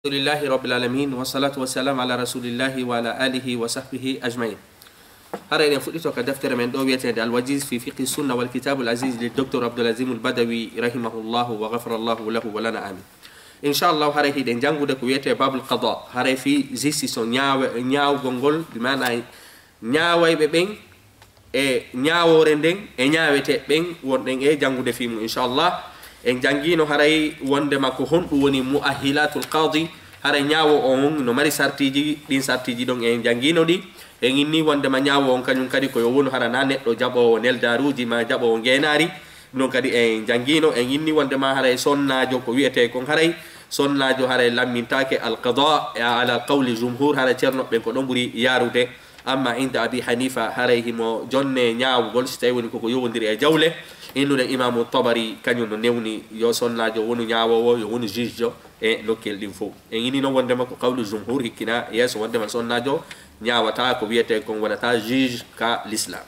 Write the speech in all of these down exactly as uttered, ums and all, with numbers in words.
Alhamdulillahi Rabbil Alamin wa salatu wa salam ala rasulillahi wa ala alihi wa sahbihi ajma'in. Hara enen fuɗɗito ka deftere men ɗo wiyetede Al-Wajiz fi fiqhi sunna wal kitabul aziz li docteur Abdulazim al-Badawi rahimahullahu wa ghafara Allahu lahu wa lana amin. Inshallah hara hiɗen jangude ko wiyete babul qada hara fi justice ñaawe ñaawgol ngol bi mana ñaawayɓe ɓen e ñaawore nden e ñaawete ɓen wonɗen e jangude fimu inshallah. En jangino haray wonde makko honɗum woni muahilatul qadi haray ñaawo on no mari sartiji ɗin sartiji ɗon en jangino ɗi en inni wondema ñaawo on kañum kadi koyo wonu hara na neɗɗo jaɓowo neldaruji ma jaɓowo ngenari ɗum kadi en jangino en inni wondema haray sonnajo ko wiyete kon haray sonnajo haray lammintake alqada ala alqawli jumhur haray ceernoɓen ko ɗon ɓuuri yarude amma inda abi hanifa haray himo jonne ñaawugol so tawi woni koko yowodiri e jawle innude imamu tabari kañum no newni yo sonnajo wonu ñaawowo yo wonu juge jo e lokkel ɗin fof en ini noon wondema ko qawlu jumhur hikkina yeeso wondema sonnajo ñaawata ko wiyete kon wonata juge ka l'islam.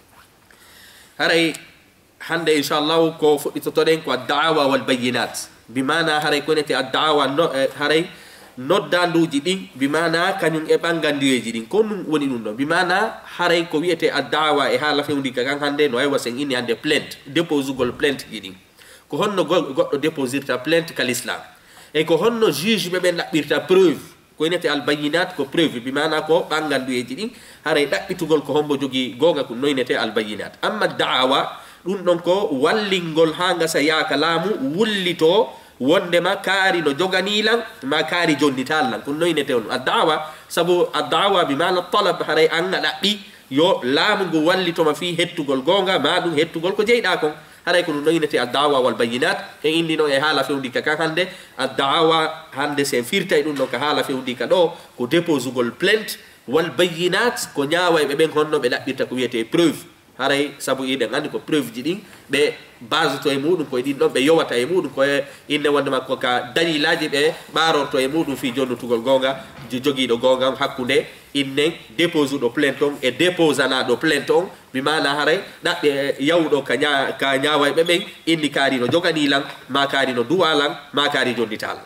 Haray hande inchallahu ko fuɗɗitotoɗen ko addaawa wal bayinat bimana haray konete addaawa no haray noddanduji ɗin bimana kañum e ɓangandiyeji ɗin ko ɗum woni ɗum ɗo bimana haray ko wiyete addawa e haala fewndika kan hande no aywa sen inni hande plainte dépose ugol plainte ji ɗin ko honno goɗɗo déposirta plainte ka l'islam e ko honno juge ɓe ɓe ɗaɓɓirta preuve ko winete albayinat ko preuve bimana ko ɓangandiyeji ɗin haray ɗaɓɓitugol ko hombo jogui gonga ko noynete albayinat amma daawa ɗum ɗon ko wallingol ha gasa yaaka laamu wullito wondema kaari no joganilan ma kaari jonnitallan ko noynete on addawa sabu addawa bi mana talab haray an ɗaɓɓi yo laamu ngu wallitoma fi hettugol gonga ma ɗum hettugol ko jeyɗa kon haray ko ɗum noynete addawa wal bayinat e indi noon e haala fewndika kan hande addawa hande sen firtay ɗum ɗon ka haala fewndika ɗo ko dépose ugol plainte wal bayinat ko ñaawayɓe ɓen honno ɓe ɗaɓɓirta ko wiyete preuve haray sabu iɗen andi ko preuve ji ɗin ɓe base to e muɗum koye ɗin ɗon ɓe yowata e muɗum koye inde wondema ko ka dalilaji ɓe ɓarorto e muɗum fi jonnutugol gonga joguiɗo gonga hakkude innen dépose uɗo plainte on e déposanaɗo plainte on mi mana haray ɗaɓɓe yawɗo ka ña ka ñawayɓe ɓen inni kaari no joganilan ma kaari no duwalan ma kaari jonnitallan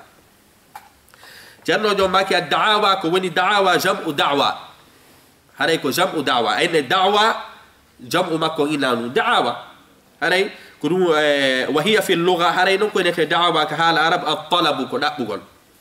ceernojo maki a daawa ko woni daawa jam'u dawa haray ko jam'u dawa ayne dawa jam'u makko inanu da'awa haray ko ɗum wa hiya fi lugha haray noon ko inete da'awa ka haala arab at-talabu ko ɗaɓɓugol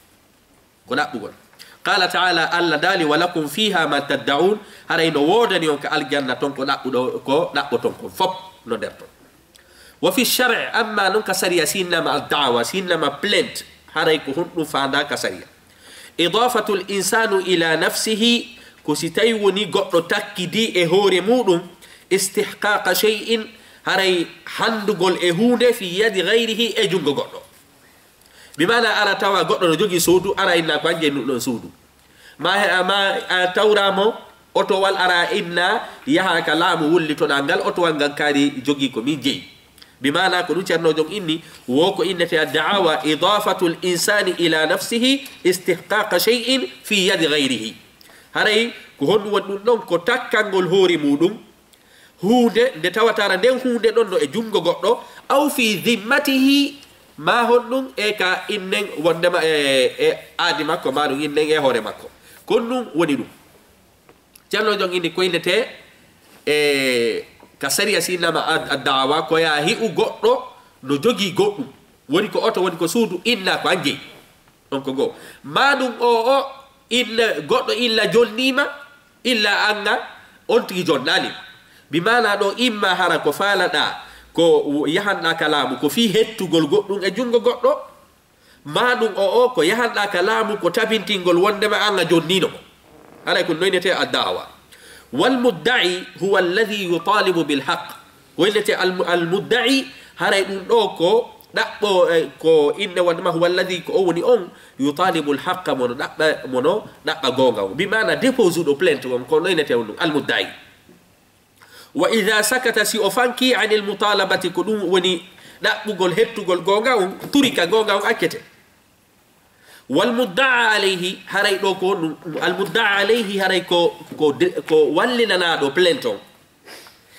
ko ɗaɓɓugol qala ta'ala allah daali wa lakum fiha ma tad'un haray no wodani on ka aljanna ton ko ɗaɓɓuɗo ko ɗaɓɓoton kon fop no nder ton wa fi shar'i amma noon ka sariya sinnama ad-da'wa sinnama plainte haray ko honɗum fanda ka sariya idafatu l-insanu ila nafsihi ko si tawi woni goɗɗo takkidi e hoore muɗum istihqaqa shay'in haray handugol e hunde fi yadi gayrihi e jungo goɗɗo bimana ara tawa goɗɗo no jogi suudu ara inna ko hanje nuɗon suudu ma ma tawramo otowal ara inna yaha ka laamu wullitoɗa ngal otowal ngal kaari jogi ko min jeeyi bimana ko ɗum ceernojon inni wo ko innete da'awa idafatu l insani ila nafsihi istihqaqa shay'in fi yadi gayrihi haray ko honɗum woni ɗum ɗon ko takkangol hoore muɗum hunde nde tawatara nden hunde ɗon ɗo e jungo goɗɗo aw fi dhimmatihi ma honɗum e ka innen wondema e e aadi makko ma ɗum innen e hoore makko kon ɗum woni ɗum ceernojon inni ko innete e ka sariya sinnama addawa ko ya hi'u goɗɗo no jogii goɗɗum woni ko oto woni ko suudu inna ko anjeyi ɗon ko goo ma ɗum o o illa goɗɗo illa jonnima illa anga on tigi jonnali bimana ɗo imma hara ko faalaɗa ko yahanɗa ka laamu ko fi hettugol goɗɗum e jungo goɗɗo ma ɗum o o ko yahanɗa ka laamu ko tabintingol wondema anga jonninomo haray ko noynete addawa walmudda'i huwa alladi yutalibu bilhaq ko innete almudda'i haray ɗum ɗo ko ɗaɓɓo ko inde wondema huwa alladi ko o woni on yutalibu lhaqa mono ɗaɓɓa mono ɗaɓɓa gonga o bimana dépose uɗo plainte on ko noynete on ɗum almudda'i wa ida sakata si o fanki anil mutalabati ko ɗum woni ɗaɓɓugol hettugol gonga on turika gonga on accete walmuddaa alayhi haray ɗo ko ɗum almuddaa alayhi haray ko ko ko wallinanaɗo plainte on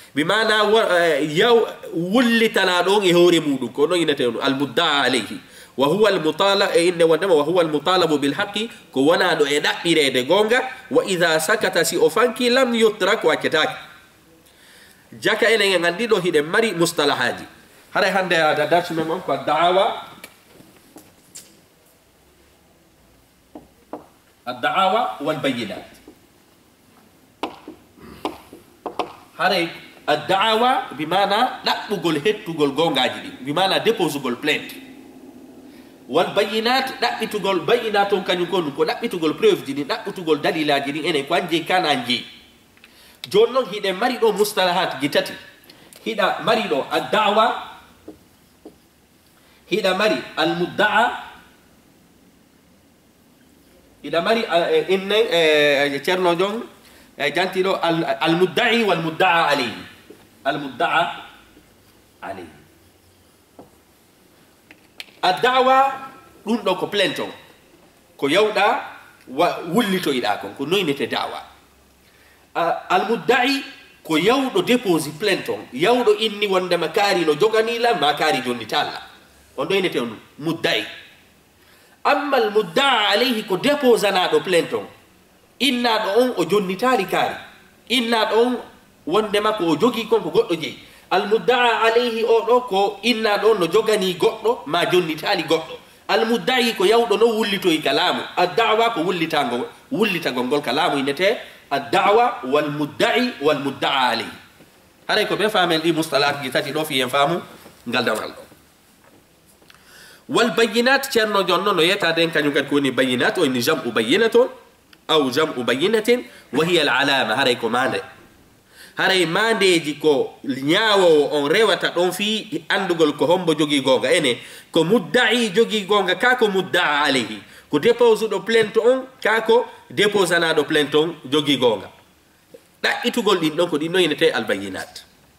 bimana yaw wullitanaɗo on e hoore muɗum ko ɗon inete on almuddaa alayhi wa huwa almutalab e inde wondema wa huwa almutalabu bilhaqi ko wona ɗo e ɗaɓɓirede gonga wa ida sakata si o fanki lam yutrak waccetaki jaka enen e gandi ɗo hiɗen mari mustalahaji haray hande ada darsu men on ko da'awa الدعاوى والبينات هاري الدعاوى بمعنى نقبل هتقول غونغاجي بمعنى ديبوزبل بلانت والبينات نقبل بينات كان يكون كو نقبل بروف دي نقبل دليل دي اني كانجي كان انجي جونون هيدا ماري دو مصطلحات جتاتي هيدا ماري دو الدعوى هيدا ماري المدعى إذا مري إن تشرنو جون جانتيلو المدعي والمدعى عليه المدعى عليه الدعوة دون دو كو بلانتون كو يودا وليتو إداكم كو نوينة دعوة المدعي كو يودو ديبوزي بلانتون يودو إني وندما كاري نو جوغاني لا ما كاري جوني تالا وندوينة مدعي amma al mudda'a alayhi ko déposana do plainton inna do on o jonnitari kari inna do on wonde makko o jogi kon ko goddo jeyi al mudda'a alayhi o do ko inna do no jogani goddo ma jonnitali goddo al mudda'i ko yawdo no wullito e kalamu ad da'wa ko wullitango wullitago gol kalamu inete ad da'wa wal mudda'i wal mudda'a alayhi haray ko be famen di mustalah gi tati do fi en famu ngal damal do والبينات تشرنو جونو نو يتا دين كانيو كات كوني بينات وان جمع بينه او جمع بينه وهي العلامه هاري كوماند هاري ماندي دي كو نياو اون ريوتا دون في اندغول كو همبو جوغي غونغا اني كو مدعي جوغي غونغا كاكو مدعى عليه كو ديبوزو دو بلانتو اون كاكو ديبوزانا دو بلانتو جوغي غونغا دا ايتوغول دي دونكو دي نوينتي البينات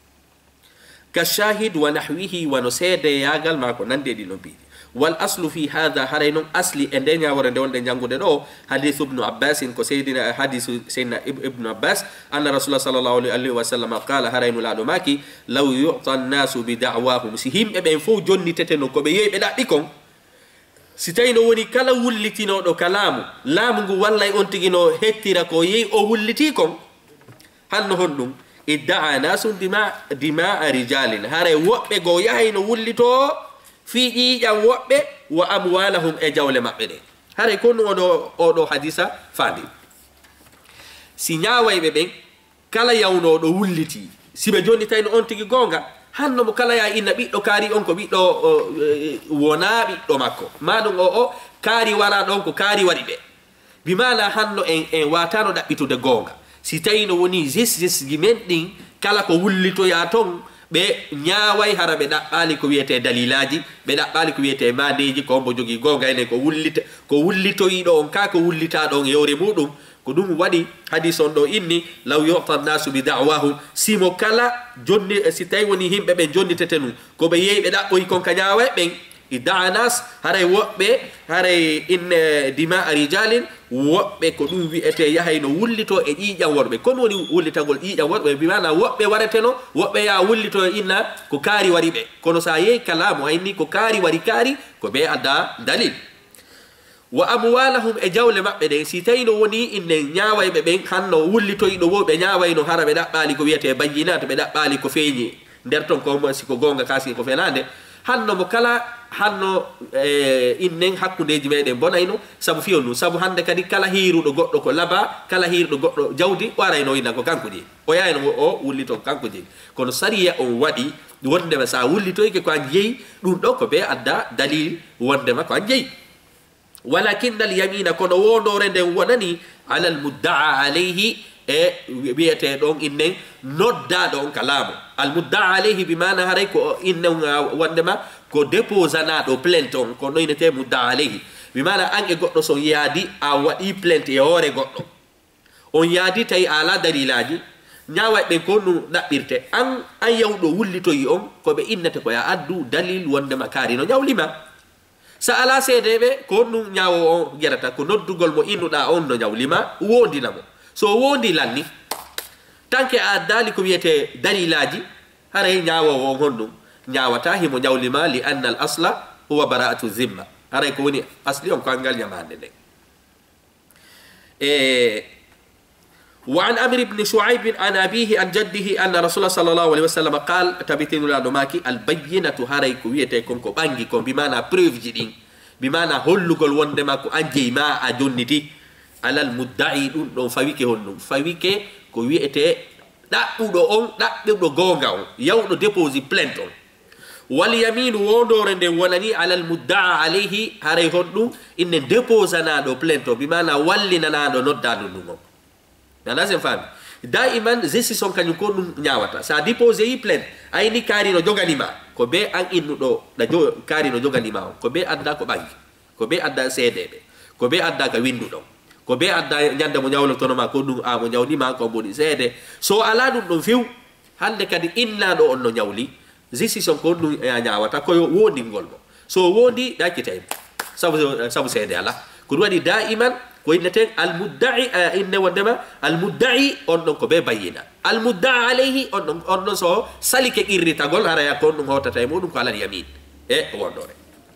كالشاهد ونحوه ونسيد ياغال ماكو ناندي دي نوبي والاصل في هذا هرينم اصلي اندنيا ورنده وند جانغودو دو حديث ابن عباس كو سيدنا حديث سيدنا ابن عباس ان رسول الله صلى الله عليه وسلم قال هرين لا ماكي لو يعطى الناس بدعواهم سيهم ابن فو جوني تتنو كو بي بي داديكم سيتاينو وني كلا ولتينو دو كلامو لامغو والله اون تيغينو هيتيرا كو يي او ولتيكم هانو هوندوم ادعى ناس دماء دماء رجال هاري وبه غو ياينو ولتو في إيجام وقبه وأموالهم إجاول مقبله هذا يكون أدو أدو حديثة فادي سيناوي ببين كلا يونو دو ولتي سيبجوني تاين أنتي غونغا هانو مكلا يا إن بيتو كاري أنكو بيتو ونا بيتو ماكو ما دون أو كاري ورا دونكو كاري وريبه بمعنى هانو إن إن واتانو دا بيتو دا غونغا سيتاين وني زيس زيس جيمنتين كلا كو ولتو ياتون be nyaaway harabe dabbali ko wiete dalilaji be dabbali ko wiete madeji ko mbo jogi gonga ene ko wullita ko wullito yido on ka ko wullita don yewre mudum ko dum wadi hadith on do inni law yu'ta an-nasu bi da'wahum simo kala jonni si tay woni himbe be jonni tetenu ko be yeybe dabbo kon ka nyaaway ben idda'a nas haray wobbe haray in dima rijalin wobbe ko dum wi'ete yahayno wullito e ƴiƴam worbe kon woni wullitagol ƴiƴam worbe bi mana wobbe wareteno wobbe ya wullito inna ko kaari wari be kono sa yey kalamu ayni ko kaari wari kaari ko be adda dalil wa amwalahum e jawle mabbe de si tayno woni inne nyaaway be ben hanno wullito yido wobbe nyaawayno harabe dabbali ko wi'ete bayyinat be dabbali ko feñi der ton ko mo siko gonga kasi ko fenande hanno mo kala hanno e innen hakkudeji meden bonayno sabu fiyonu sabu hande kadi kala hirudo goddo ko laba kala hirudo goddo jawdi warayno ina ko kanko di o yayno o wullito kanko di kono sariya on wadi wonde ma sa wullito ke ko anjeyi dum do ko be adda dalil wonde ma ko anjeyi walakin al yamina kono wondore den wonani ala al mudda'a alayhi e wiete don innen nodda don kalamu al mudda'a alayhi bimana haray ko innen wonde ma ko déposana do plainton ko noynete mudda'a alayhi bimana ange goddo so yaadi a wadi plainte e hore goddo on yaadi tay ala dalilaji nyaawa be ko nu dabbirte an an yawdo wullito yi on ko be innete ko ya addu dalil wonde makari no nyawlima sa ala sedebe ko nu nyaawo on gerata ko noddugol mo innuda on no nyawlima wondina mo so wondi lanni tanke a dali ko wiete dalilaji hare nyaawo on honno nyaawata himo nyawlima li anna al asla huwa bara'atu zimma aray ko woni asli on ko angal nyamande de e وعن أمر بن شعيب عن أبيه عن جده أن رسول الله صلى الله عليه وسلم قال تبتين لا نماكي البينة هاري كويتكم كو بانجيكم بمعنى بروف جدين بمعنى هلو قول وندما كو أنجي ما أجندي على المدعي دون فاويكي هنو فاويكي كويتة لا بدو أون لا بدو غونغاون يو دو ديبوزي بلانتون واليمين وندورن دي ولني على المدعى عليه هاري هنو إن ديبوزانا دو بلانتون بمعنى ولنا دو نودانو نمو lazim fami daiman zesi son kanyum ko dum nyaawata sa depose yi plainte ay ni kari no joganima ko be an innu do da jo kari no joganima ko be adda ko bangi ko be adda cdbe ko be adda ka windu do ko be adda nyande mo nyawlo tono ma ko dum a mo nyawni ma ko boni cd so ala dum dum fiw hande kadi inna do on no nyawli zesi son ko dum nyaawata ko woni ngol mo so wodi dakitay sabu sabu cd ala ko wadi daiman وإنتين المدعي إن ودما المدعي أنهم كبه بينا المدعي عليه أنهم أنهم سو سالك إيرتا قول هذا يكون هو تتعمون على اليمين إيه وندور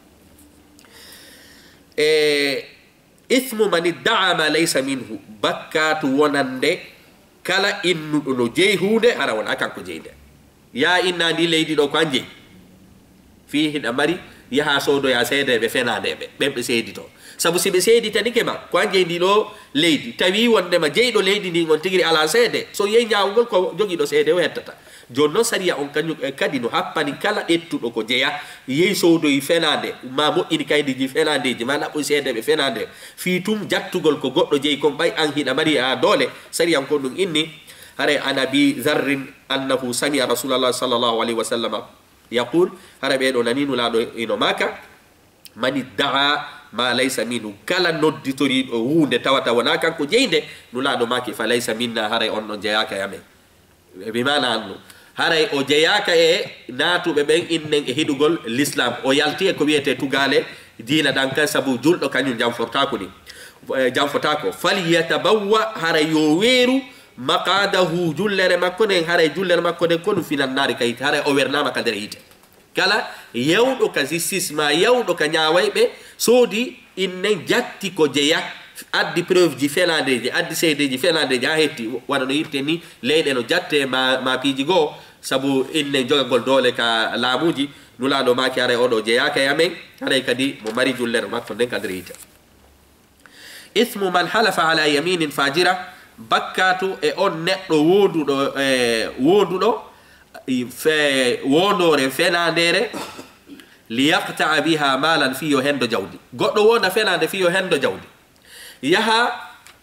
إيه إثم من ادعى ما ليس منه بكات ونند كلا إنه نجيهود هذا ولا كان كجيدا يا إننا دي ليدي لو كانجي فيه الأمري يا هاسودو يا سيد بفنا دبه بيم سيدي تو sabu sibe seedi tani kema ko anje ndi do leydi tawi wonde ma jeydo leydi ndi on tigiri ala seede so yey nyaawgol ko jogi do seede o hettata jonno sariya on kanyu kadi no happani kala ettudo ko jeya yey sowdo yi fenande ma mo ini kaydi ji fenande ji mana ko seede be fenande fi tum jattugol ko goddo jeyi ko bay an hida mari a dole sariya ko dum inni hare anabi zarrin annahu sami rasulullah sallallahu alaihi wasallam yaqul hare be do naninu la do ino maka mani daa ma laysa minu kala nodditori hunde tawata wona kanko jeyde nulaɗo maki fa laysa minna haray on ɗon jeyaka yame bi mana annu haray o jeyaka e natuɓe ɓen innen e hiɗugol l'islam o yalti e ko wiyete tugale dina ɗan kan sabu julɗo kañum jamfortako ni jamfotako falyatabawwa haray yo weeru maqadahu jullere makko nden haray jullere makko nden ko ɗum finannari kayite haray o wernama ka nder yite kala yewɗo ka justice ma yewɗo ka ñawayɓe soodi innen jatti ko jeya addi preuve ji felandeji addi seedeji felandeji ha hetti waɗa no yirte ni leyɗe no jatte ma ma piiji goo sabu innen jogagol doole ka laamuji nulaɗo maki haray oɗo jeyaka yamen haray kadi mo mari jullere makko nden kadre yita ithmu man halafa ala yaminin fajira bakkatu e on neɗɗo wonduɗo e wonduɗo fe wondore fenandere liyaqta'a biha malan fiyo hendo jawdi goddo wonda fenande fiyo hendo jawdi yaha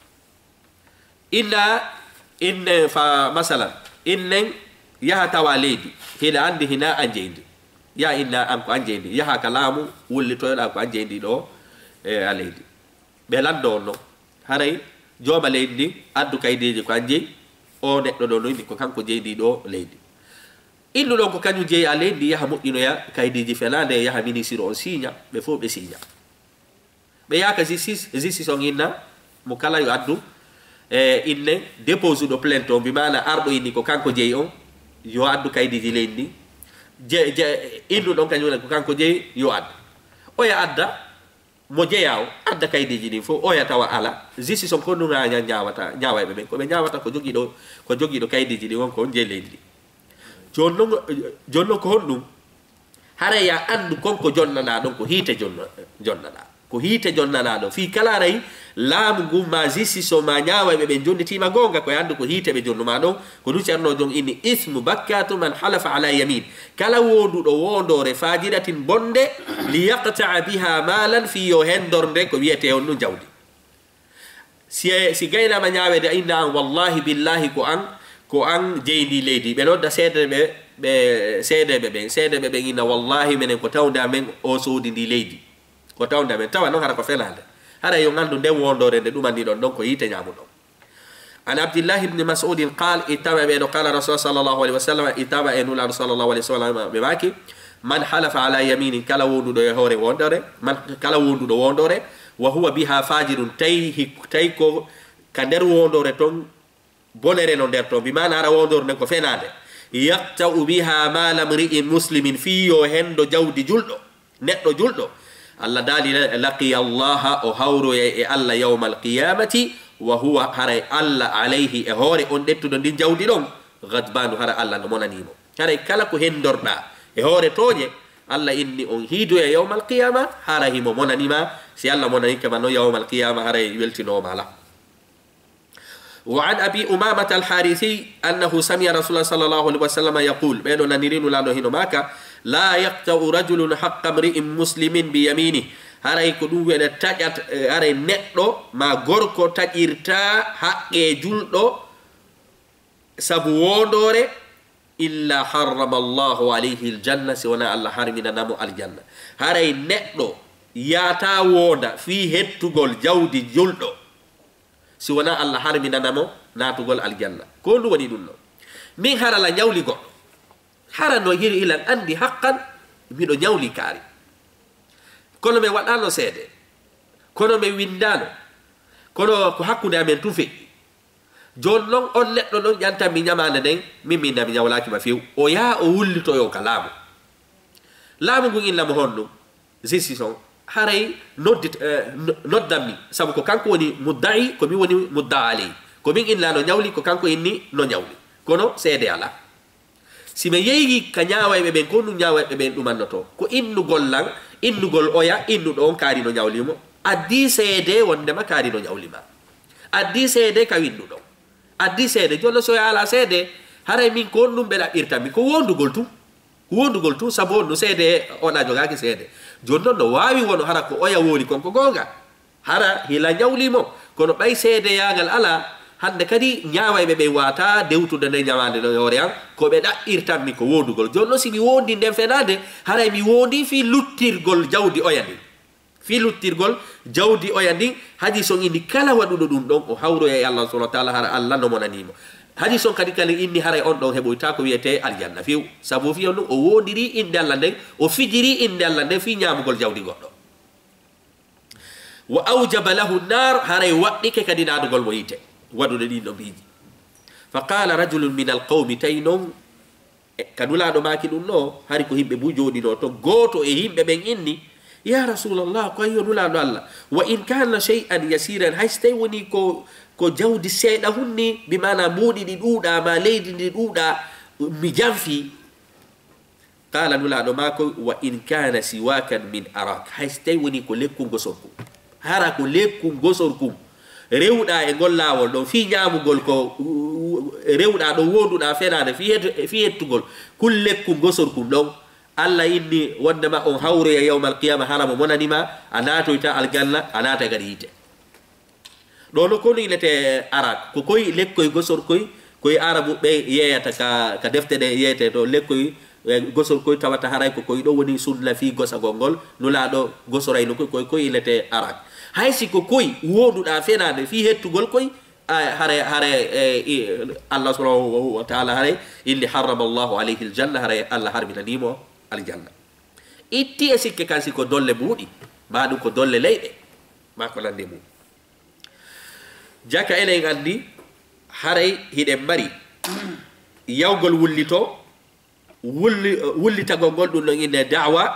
inna inne fa masalan innen yaha tawa leydi hila andi hina anjendi ya inna am ko anjendi yaha kalamu wulli toyoɗa ko anjendi ɗo e a leydi ɓe lando no haray jooma leydi ndi addu kaydeji ko anjeyi o neɗɗo ɗo noyni ko kanko jeydi ɗo leydi illu ɗon ko kañum jeeyi a leydi yaha moƴƴinoya kaydiji fenande yaha ministre on signa ɓe fof ɓe signa ɓe yaka justice justice on inna mo kala yo addu e inne dépose uɗo plainte on mbimana arɗo inni ko kanko jeeyi on yo addu kaydiji leydi ndi je je illu ɗon kañum ko kanko jeeyi yo adda oya adda mo jeeya o adda kaydiji ɗin fof oya tawa ala justice on ko ɗum a ñawata ñawayɓe ɓen koɓe ñawata ko jogiiɗo ko jogiiɗo kaydiji ɗin on ko on jeeyi leydi ndi jonno jonno ko honɗum hara ya andu konko jonnana ɗon ko hiite jonnana ko hiite jonnana ɗon fi kala ray laamu ngu ma justice o ma ñawayɓe ɓe jonnitima gonga koye andu ko hiite ɓe jonnuma ɗon ko ɗum ceerno jon inni ismu bakkatu man halafa ala yamin kala wonduɗo wondore fajiratin bonde li yaqta'a biha malan fi yo hendorde ko wiyete on ɗum jawdi si si gaynama ñawede inna an wallahi billahi ko an ko an jeydi leydi ɓe nodda seedeɓe ɓe seedeɓe ɓen seedeɓe ɓen ina wallahi minen ko tawde amen o soodi ndi leydi ko tawde amen tawa noon hara ko fenade hara yo gandu nden wondore nde ɗumandi ɗon ɗon ko yiite ñamuɗon an abdillah ibni masudin qal ittama ɓeɗo qala rasul sallllahu alayhi wa sallam ittama e nulaɗo sallllahu alayhi wa sallam ɓe maki man halafa ala yaminin kala wonduɗo e hoore wondore man kala wonduɗo wondore wa huwa biha fajirun tawi tawi ko ka nder wondore ton bonere no nder to bimana ara wondor nden ko fenade yaqta'u biha mala mri'in muslimin fiyo hendo jawdi julɗo neɗɗo julɗo Allah dali laqiya Allah o hawro e Allah yawmal qiyamati wa huwa haray Allah alayhi e hore on dettudo ndin jawdi ɗon gadbanu hara Allah no monanimo haray kala ko hendorɗa e hore toñe Allah inni on hiido e yawmal qiyama hara himo monanima si Allah monanikema no yawmal qiyama haray weltinoma la وعن أبي أمامة الحارثي أنه سمع رسول الله صلى الله عليه وسلم يقول بينو نيرين لا نهينو ماكا لا يقطع رجل حق امرئ مسلم بيمينه haray ko ɗum wene taƴat haray neɗɗo ma gorko taƴirta haqqe julɗo sabu wondore illa harrama allahu alayhi aljanna si wona Allah harminanamo aljanna haray neɗɗo yata wonda fi hettugol jawdi julɗo si wona Allah harminanamo natugol aljanna ko ndu woni ɗum no min harala ñawli goɗɗo hara no yiri ilan andi haqqan miɗo ñawli kaari kono mi waɗano seede kono mi windano kono ko hakkude amen tu feƴƴi joni noon on neɗɗo ɗon ƴantan mi ñamande nden min minna mi ñawlakima few o yaha o wullitoyo ka laamu laamu ngun innamo honɗum justice on haray noddit noddanmi sabu ko kanko woni mudda'i ko min woni mudda aley ko min innano ñawli ko kanko inni no ñawli kono seede ala si mi yeyi ka ñawayɓe ɓen ko ɗum ñawayɓe ɓen ɗumannoto ko innugol lan innugol oya innuɗo on kaari no ñawlimo addi seede wondema kaari no ñawlima addi seede ka winnuɗo addi seede jonno so ala seede haray min ko on ɗum ɓe ɗaɓɓirtanmi ko wondugol tu ko wondugol tu sabu on no seede oɗa jogaki seede joni noon no wawi wono hara ko oya woni konko gonga hara hila ñawlimo kono ɓay seede yagal ala hande kadi ñawayɓe ɓe wata dewtude nde ñamande no hoore an koɓe ɗaɓɓirtanmi ko wondugol joni noon si mi wondi nden fenade haray mi wondi fi luttirgol jawdi oya ndin fi luttirgol jawdi oya ndin hadi son inni kala waɗuɗo ɗum ɗon o hawroya e Allah subhanahu wa taala hara Allah no monanimo hadi son kadi kala inni haray on ɗon heɓoyta ko wiyete aljanna few sabu fi on ɗum o wondiri inde Allah nden o fijiri inde Allah nden fi ñamugol jawdi goɗɗo wa awjaba lahu nar haray waɗɗike kadi naɗugol mo yite waɗude ɗin ɗo mbiiji fa qala rajulun min alqawmi tawi noon kanulaɗo maki ɗum no hari ko yimɓe bu joɗino to goto e yimɓe ɓen inni ya rasulallah ko ayiyo nulaɗo Allah wa in kana shay'an yasiran hay so tawi woni ko ko jawdi seeɗa hunni bimana muuɗi ɗi ɗuuɗa ma leydi ndi ɗuuɗa mi janfi qala nulaɗo mako wa in kana siwakan min arak hay so tawi woni ko lekku gosorkum hara ko lekku gosorkum rewɗa e ngol laawol ɗon fi ñamugol ko rewɗa ɗo wonduɗa fenade fi hettugol kullekku gosorkum ɗon Allah inni wondema on hawroya yawmal qiyama haramo monanima a natoyta aljanna a nata kadi yite ɗo no kono ilete arak ko koye lekkoye gosorkoy koye arabu ɓe yeyata ka ka defte ɗe yeyete to lekkoye gosorkoy tawata haray ko koye ɗo woni sunna fi gosagol ngol nulaɗo gosorayno koy koye koye ilete arak hay si ko koy wonduɗa fenade fi hettugol koy hare hare Allah subhanahu wa ta'ala hare inni harrama Allahu alayhi aljanna hare Allah harminanimo aljanna itti e sikke kan si ko dolle muɗi ma ɗum ko dolle leyɗe ma ko nande mum jaka enen andi haray hiɗen mari yawgol wullito wulli wullitagol ngol ɗum ɗon inne da'wa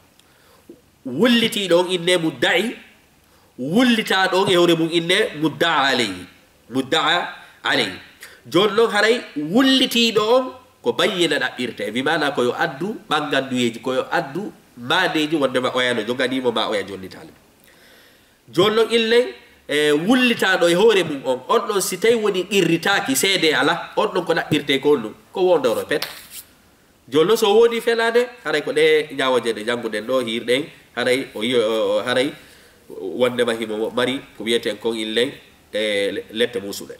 wullitiɗo on inne mudda'i wullita ɗon e hore mum inne mudda'a alayhi mudda'a alayhi joni noon haray wullitiɗo on ko bayyina ɗaɓɓirte wimana koyo addu ɓanganduyeji koyo addu madeji wondema oyano joganimo ma oya jonnitale joni noon illen e wullitaɗo e hoore mum on on ɗon si tawi woni qirritaki seede ala on ɗon ko ɗaɓɓirte ko ɗum ko wondoro pet joni noon so wodi fenade haray ko ɗe ñawoje ɗe jangguɗen ɗo hirɗen haray o yi haray wondema himo mari ko wiyeten kon illen e lette musuɗe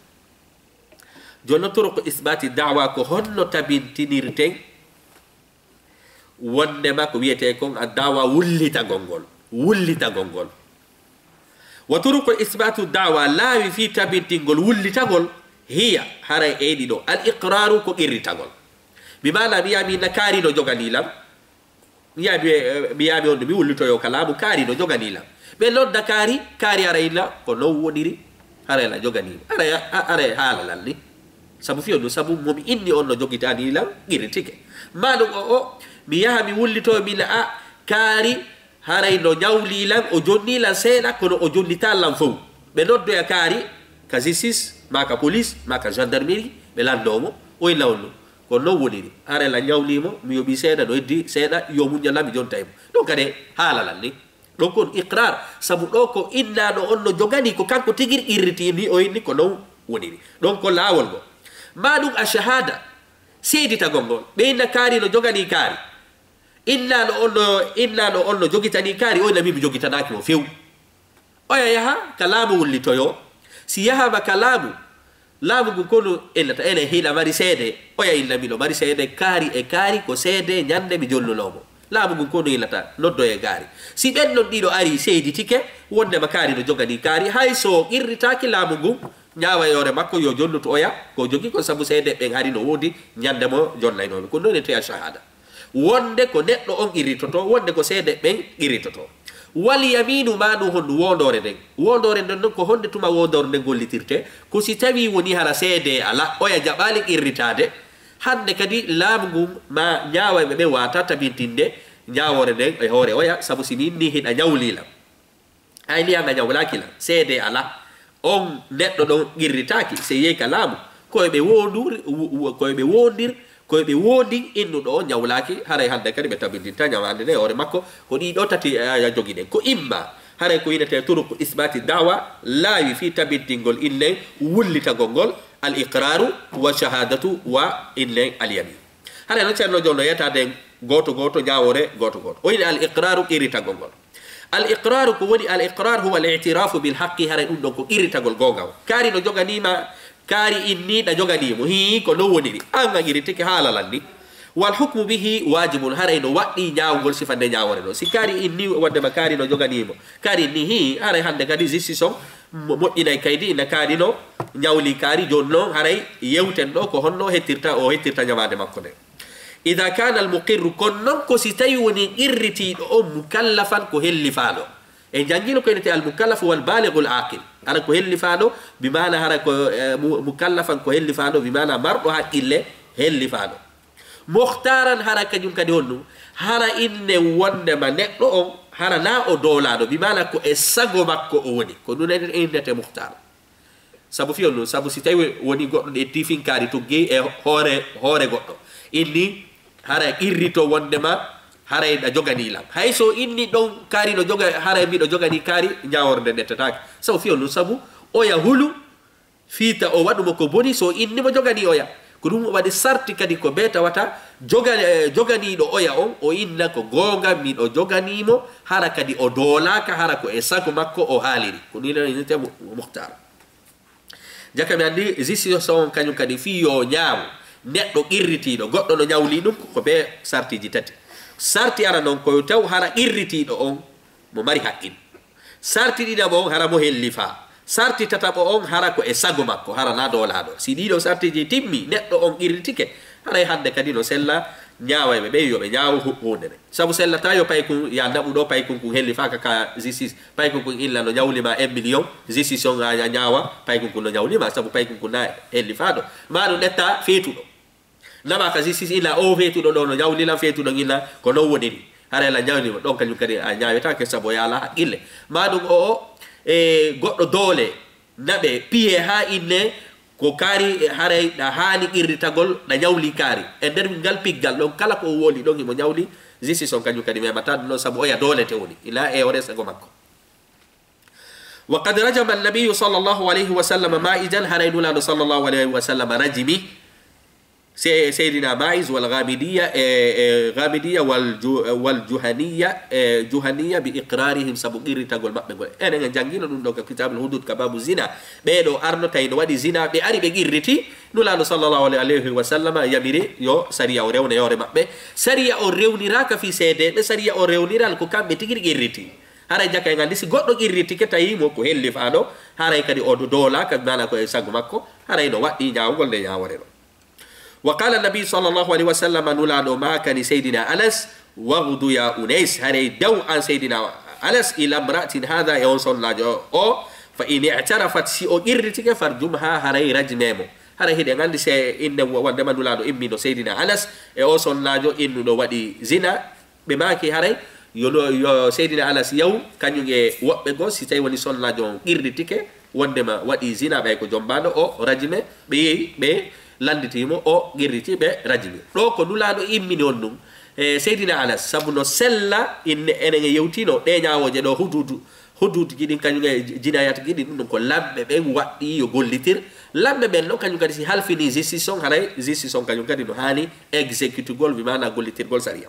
joni noon toro ko isbati dawa ko honno tabintinirten wondema ko wiyete kon a dawa wullitagol ngol wullitagol ngol wa turuqu isbatu dawa laawi fi tabintingol wullitagol hiya haray eyɗi ɗo al iqraru ko qirritagol mi mana mi yami na kaari no joganilam mi yami mi yami on mi wullitoyo kalamu kaari no joganilam ɓe nodda kaari kaari arayla ko non woniri harayla joganima aray aray haalalal ni sabu fiyo ɗum sabu momi inni on no jogitanilam qirritike maɗum o o mi yaha mi wullito mina a kaari haray no nyawli lan o jonni lan seeda kono o jonnita lan fow be noddo ya kaari ka justice maka police maka gendarmerie be landomo o lawno ko no woniri are la nyawlimo mi yobi seeda do eddi seeda yo munyala mi jonta mo donc kade halalan ni donc on iqrar sabu do ko inna do on no jogani ko kanko tigir irriti ni o ni ko no woniri donc ko lawol go madum a shahada seedi tagongol be inna kaari no jogani kaari inna no on no inna no on no jogitani kaari o na mi jogitanaki mo few oya yaha kalamu wullitoyo si yaha ba kalamu lamu gu kono elata ene hila mari sede oya illa milo mari sede kari e kari ko sede nyande mi jollo lomo lamu gu kono ilata noddo e gari si ben non dido ari seedi tike wonde makari no jogani kari hay so irritaki lamu gu nyaawa yore makko yo jolluto oya ko jogi ko sabu sede be hari no wodi nyande mo jollayno ko non te shahada wonde ko neddo on irritoto wonde ko sede ben irritoto wal yaminu manu hon wondore den wondore den ko honde tuma wondore den gollitirte ko si tawi woni hala seede ala oya jabali irritade hande kadi lamgum ma nyaawa be wata tabintinde nyaawore den e hore oya sabu si minni hida nyawlila ay li anga nyawlakila seede ala on neddo don irritaki se ye kalamu ko be wondur ko be wondir ko be wondi innu do nyawlaki haray hande kadi be tabindinta nyawande ne hore makko ko di do tati ya jogide ko imma haray ko yidete turuq isbati da'wa la fi tabindingol ille wullita gongol al iqraru wa shahadatu wa ille al yamin haray no cerno jollo yata den goto goto nyawore goto goto o yide al iqraru irita gongol al iqraru ko woni al iqrar huwa al i'tirafu bil haqqi haray dum do ko irita gol gogaw kari no joganima kari inni da joganimo hi ko no woniri anga giritike halalanni wal hukmu bihi wajibun haray no waddi nyaawgol sifande nyaawore do si kari inni wadde makari no joganimo kari inni hi haray hande kadi jisison moddinay kaydi ina kari no nyawli kari jonno haray yewten do ko honno hettirta o hettirta nyamade makko de idha kana al muqirr konnon ko si tawi woni irriti do mukallafan ko helli faado e jangino ko ene al mukallaf wal baligh al aqil ara ko helli faado bi mana hara ko mukallafan ko helli faado bi mana mardo haqqille helli faado mukhtaran hara kanyum kadi honno hara inne wonde ma neddo on hara na o dolado bi mana ko e sago makko o woni ko dun indete mukhtar sabu fi onno sabu si tawi woni goddo de tifin kari to ge e hore hore goddo inni hara irrito wonde ma haray da jogani lam hay so inni don kari no joga haray mi do jogani kari nyaaworde dettatake so fi on sabu oya hulu fita o wadu ko boni so inni mo jogani oya ko dum wadi sarti kadi ko beta wata jogani jogani do oya on o inna ko gonga mi do jogani mo hara kadi o dolaka hara ko e sako makko o haliri ko ni ni te mukhtar jaka mi andi zisi so on kanyum kadi fi yo nyaaw neddo irritido goddo no nyawli dum ko be sarti ji tati sarti ara non ko taw hara irritido on mo mari haqqin sarti dida bo hara mo hellifa sarti tatabo on hara ko e sago makko hara na do laado si dido sarti ji timmi neddo on irritike hara hande kadi no sella nyaawa be be yo be nyaaw hunde be sabu sella tayo pay ku ya dabu do pay ku ku hellifa ka ka zisis pay ku ku illa no nyawli ma un million zisis on ya nyaawa pay ku ku no nyawli ma sabu pay ku ku na hellifa do ma do netta fetudo nama ka zisis illa o fetudo do no nyawli la fetudo ngila ko no wodiri hara la nyawli don kanyum kadi a nyaaweta ke sabo yala ille madum o e goddo dole nabe piye ha inne ko kari haray da hani irritagol da nyawli kari e der ngal piggal don kala ko woli don mo nyawli zisi son kanyum kadi me mata no sabo ya dole te woni ila e ore sago makko wa qad rajama an-nabiy sallallahu alayhi wa sallam ma'ijan haraydula sallallahu alayhi wa sallam rajimi سيدنا ماعز والغامدية غامدية والجهنية جهنية بإقرارهم سبقير تقول مقبل أنا جانجين نقول كتاب الحدود كباب الزنا بيدو أرنو تاين وادي زنا بأري بغيرتي نولا صلى الله عليه وسلم يميري يو سريع أوريون يوري مقبل سريع أوريون راك في سيدة سريع أوريون راك كام بتغير غيرتي hara jaka ngandi si goddo irriti ke tayi mo ko helli faado hara kadi o do dola ka bana ko e sagu makko hara no waddi nyaawgol de nyaawore do وقال النبي صلى الله عليه وسلم نولاد ما كان سيدنا أنس وغدو يا أنيس هري دو عن سيدنا أنس إلى امرأة هذا يوصل لاجو أو فإن اعترفت سي أو إرتك فرجمها هري رجميمو هري هدي عندي سي إن وندم نولاد إمي نو سيدنا أنس يوصل لاجو إنه نو ودي زنا بما كي هري yo yo Seydina Anas yaw kañum e woɓɓe go si tawi woni sonnajo on qirritike wondema waɗi zina ɓay ko jombano o rajime ɓe yeehi ɓe landitimo o qirriti ɓe rajimi ɗo ko nulaɗo immini on ɗum e Seydina Anas sabu no sella inne enen e yewtino ɗe ñawoje ɗo hududu hududuji ɗin kañum e jinayatuji ɗin ɗum ko lamɓe ɓen waɗɗi yo gollitir lamɓe ɓen noon kañum kadi si halfini justice on haray justice on kañum kadi no hani exécutugol wimana gollitirgol sariya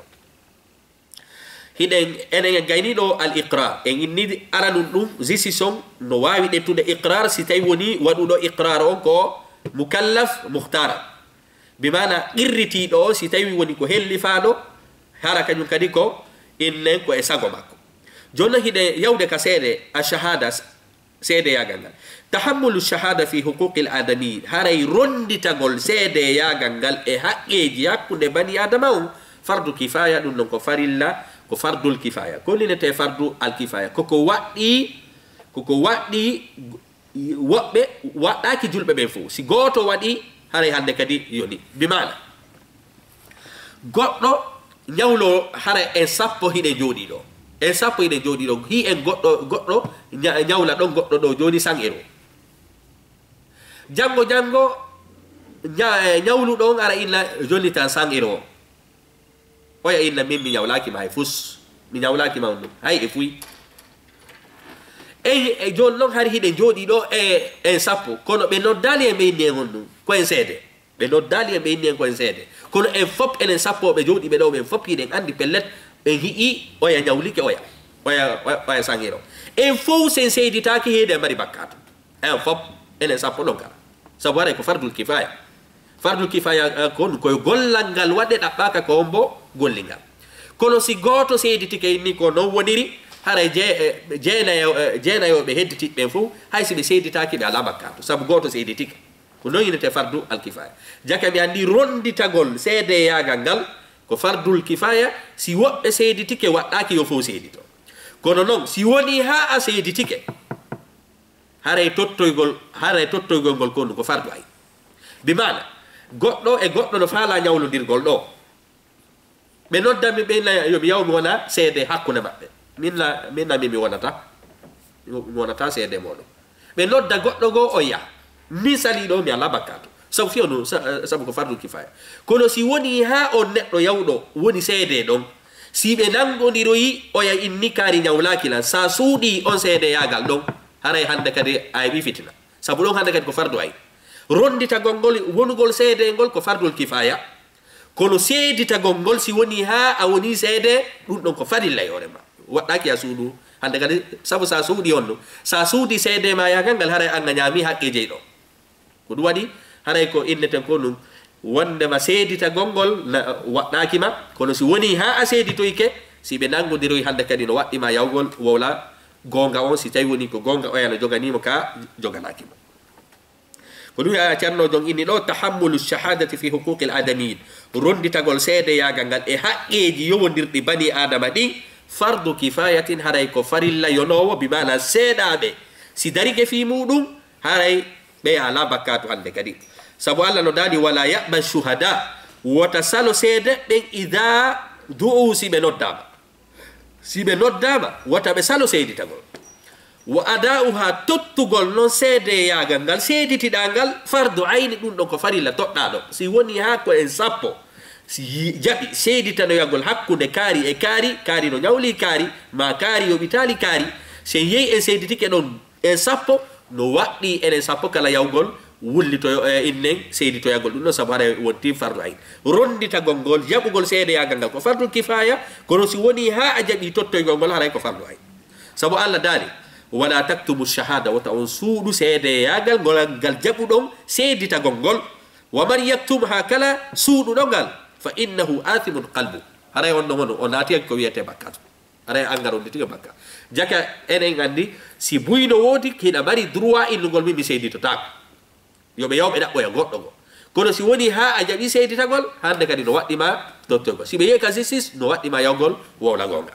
hiɗen enen en gayniɗo al iqrar en inni aranum ɗum justice on no wawi ɗettude iqrar si tawi woni waɗuɗo iqrar on ko mukallaf muhtara bimana qirritiɗo o si tawi woni ko hellifaɗo hara kañum kadi ko innen ko e sago makko joni hiɗe yawde ka seede a shahada seede yagal ngal tahammulu shahada fi huquqil adami haray ronditagol seede yagal ngal e haqqeji hakkude bani adama on fardu kifaya ɗum ɗon ko farilla ko fardul kifaya kollinete fardu al kifaya koko waɗɗi koko waɗɗi woɓɓe waɗɗaki julɓe ɓen fof si goto waɗi haray hande kadi yoni bimana goɗɗo ñawlo hara en sappo hiɗe jooɗi ɗo en sappo hiɗe jooɗi ɗo hi en goɗɗo goɗɗo ñawla ɗon goɗɗo ɗo joni sanguero janggo janggo ñawlu ɗon ara inna joni tan sanguero oya inna min mi ñawlakima hay fus mi ñawlakima on ɗum hay e fuyi eyi e joni noon hari hiɗe jooɗi ɗo e en sappo kono ɓe noddali e ɓe inni en on ɗum koyen seede ɓe noddali e ɓe inni en koyen seede kono en fop enen sappoɓe jooɗi ɓe ɗo ɓen fop hiɗen andi pellet ɓen hi'i oya ñawlike oya oya oya sanguero en fof sen seyditaki heede mari bakkato en fop enen sappo ɗon kala sabu waɗa ko fardul kifaya fardul kifaya kon koye gollal ngal waɗe ɗaɓɓaka ko on bo gollingal kono si goto seyditike inni ko non woniri haray jeenayoɓe hedditiɓe ɓen fof hay si ɓe seyditaki ɓe ala bakkato sabu goto seyditike ko noon yinete fardu al kifaya jaka mi andi ronditagol seede yagal ngal ko fardul kifaya si woɓɓe seyditike waɗɗaki yo fof seydito kono noon si woni ha a seyditike haray tottoygol haray tottoygol ngol kondu ko fardu ay bimana goɗɗo e goɗɗo no faala ñawlodirgol ɗo ɓe noddami ɓe yomi yawmi wona seede hakkude maɓɓe minna minna mi mi wonata mi wonata seede moɗon ɓe nodda goɗɗo goo o yaha min sali ɗo mi ala bakkato sabu fiyo no sabu ko fardul kifaya kono si woni ha on neɗɗo yawɗo woni seede ɗon si ɓe nangodiroyi oya inni kaari ñawlakilan sa suuɗi on seede yagal ɗon haray hande kadi a heɓi fitina sabu ɗon hande kadi ko fardu ay ronditagol ngol wonugol seede ngol ko fardul kifaya kono seeditagol ngol si woni ha a woni seede ɗum ɗon ko farilla yorema waɗɗaki a suuɗu hande kadi sabu sa suuɗi on ɗum sa suuɗi seede ma yagal ngal haray anga ñaami haqqe jeyi ɗo ko ɗum waɗi haray ko inneten ko ɗum wondema seeditagol ngol waɗɗakima kono si woni ha a seeditoyke si ɓe nangodiroy hande kadi no waɗɗima yawgol wowla gonga on si tawi woni ko gonga oyano joganimo ka joganakimo ko ɗum ya ceernojon inni ɗo tahammulu shahadati fi huquqi l adamiyin ronditagol seede yagal ngal e haqqeji yowodirɗi bani adama ɗin fardu kifayatin haray ko farilla yonowo bimana seeɗaɓe si darike fi muɗum haray ɓe ala bakkatu hande kadi sabu allah no daali wala yaɓa shuhada wota salo seede ɓen ida du'u si ɓe noddama si ɓe noddama wota ɓe salo seeditagol wa ada'uha tottugol noon seede yagal ngal seeditiɗa ngal fardu ayni ɗum ɗon ko farilla toɗɗaɗo si woni ha ko en sappo si jaɓi seeditanoyagol hakkude kaari e kaari kaari no ñawli kaari ma kaari yoɓitali kaari sen yehi en seeditike ɗon en sappo no waɗɗi enen sappo kala yawgol wullito innen seeditoyagol ɗum ɗon sabu hara wonti fardu ayn ronditagol ngol jaɓugol seede yagal ngal ko fardu kifaya kono si woni ha a jaɓi tottoygol ngol haray ko fardu ayn sabu allah daali wala taktumu shahada wata on suuɗu seede yagal ngol ngal jaɓuɗon seeditagol ngol wa man yaktum ha kala suuɗuɗo ngal fa innahu athimun qalbu haray on ɗon hono o naati ko wiyete bakkat haray angaronde tiga bakka jaka enen andi si buyno woodi hiɗa mari droit innugol min mi seeditotako yoɓe yawɓe ɗaɓɓoya goɗɗo go kono si woni ha a jaɓi seeditagol hande kadi no waɗɗima dottoygol si ɓe yehi ka justice no waɗɗima yawgol wowla gonga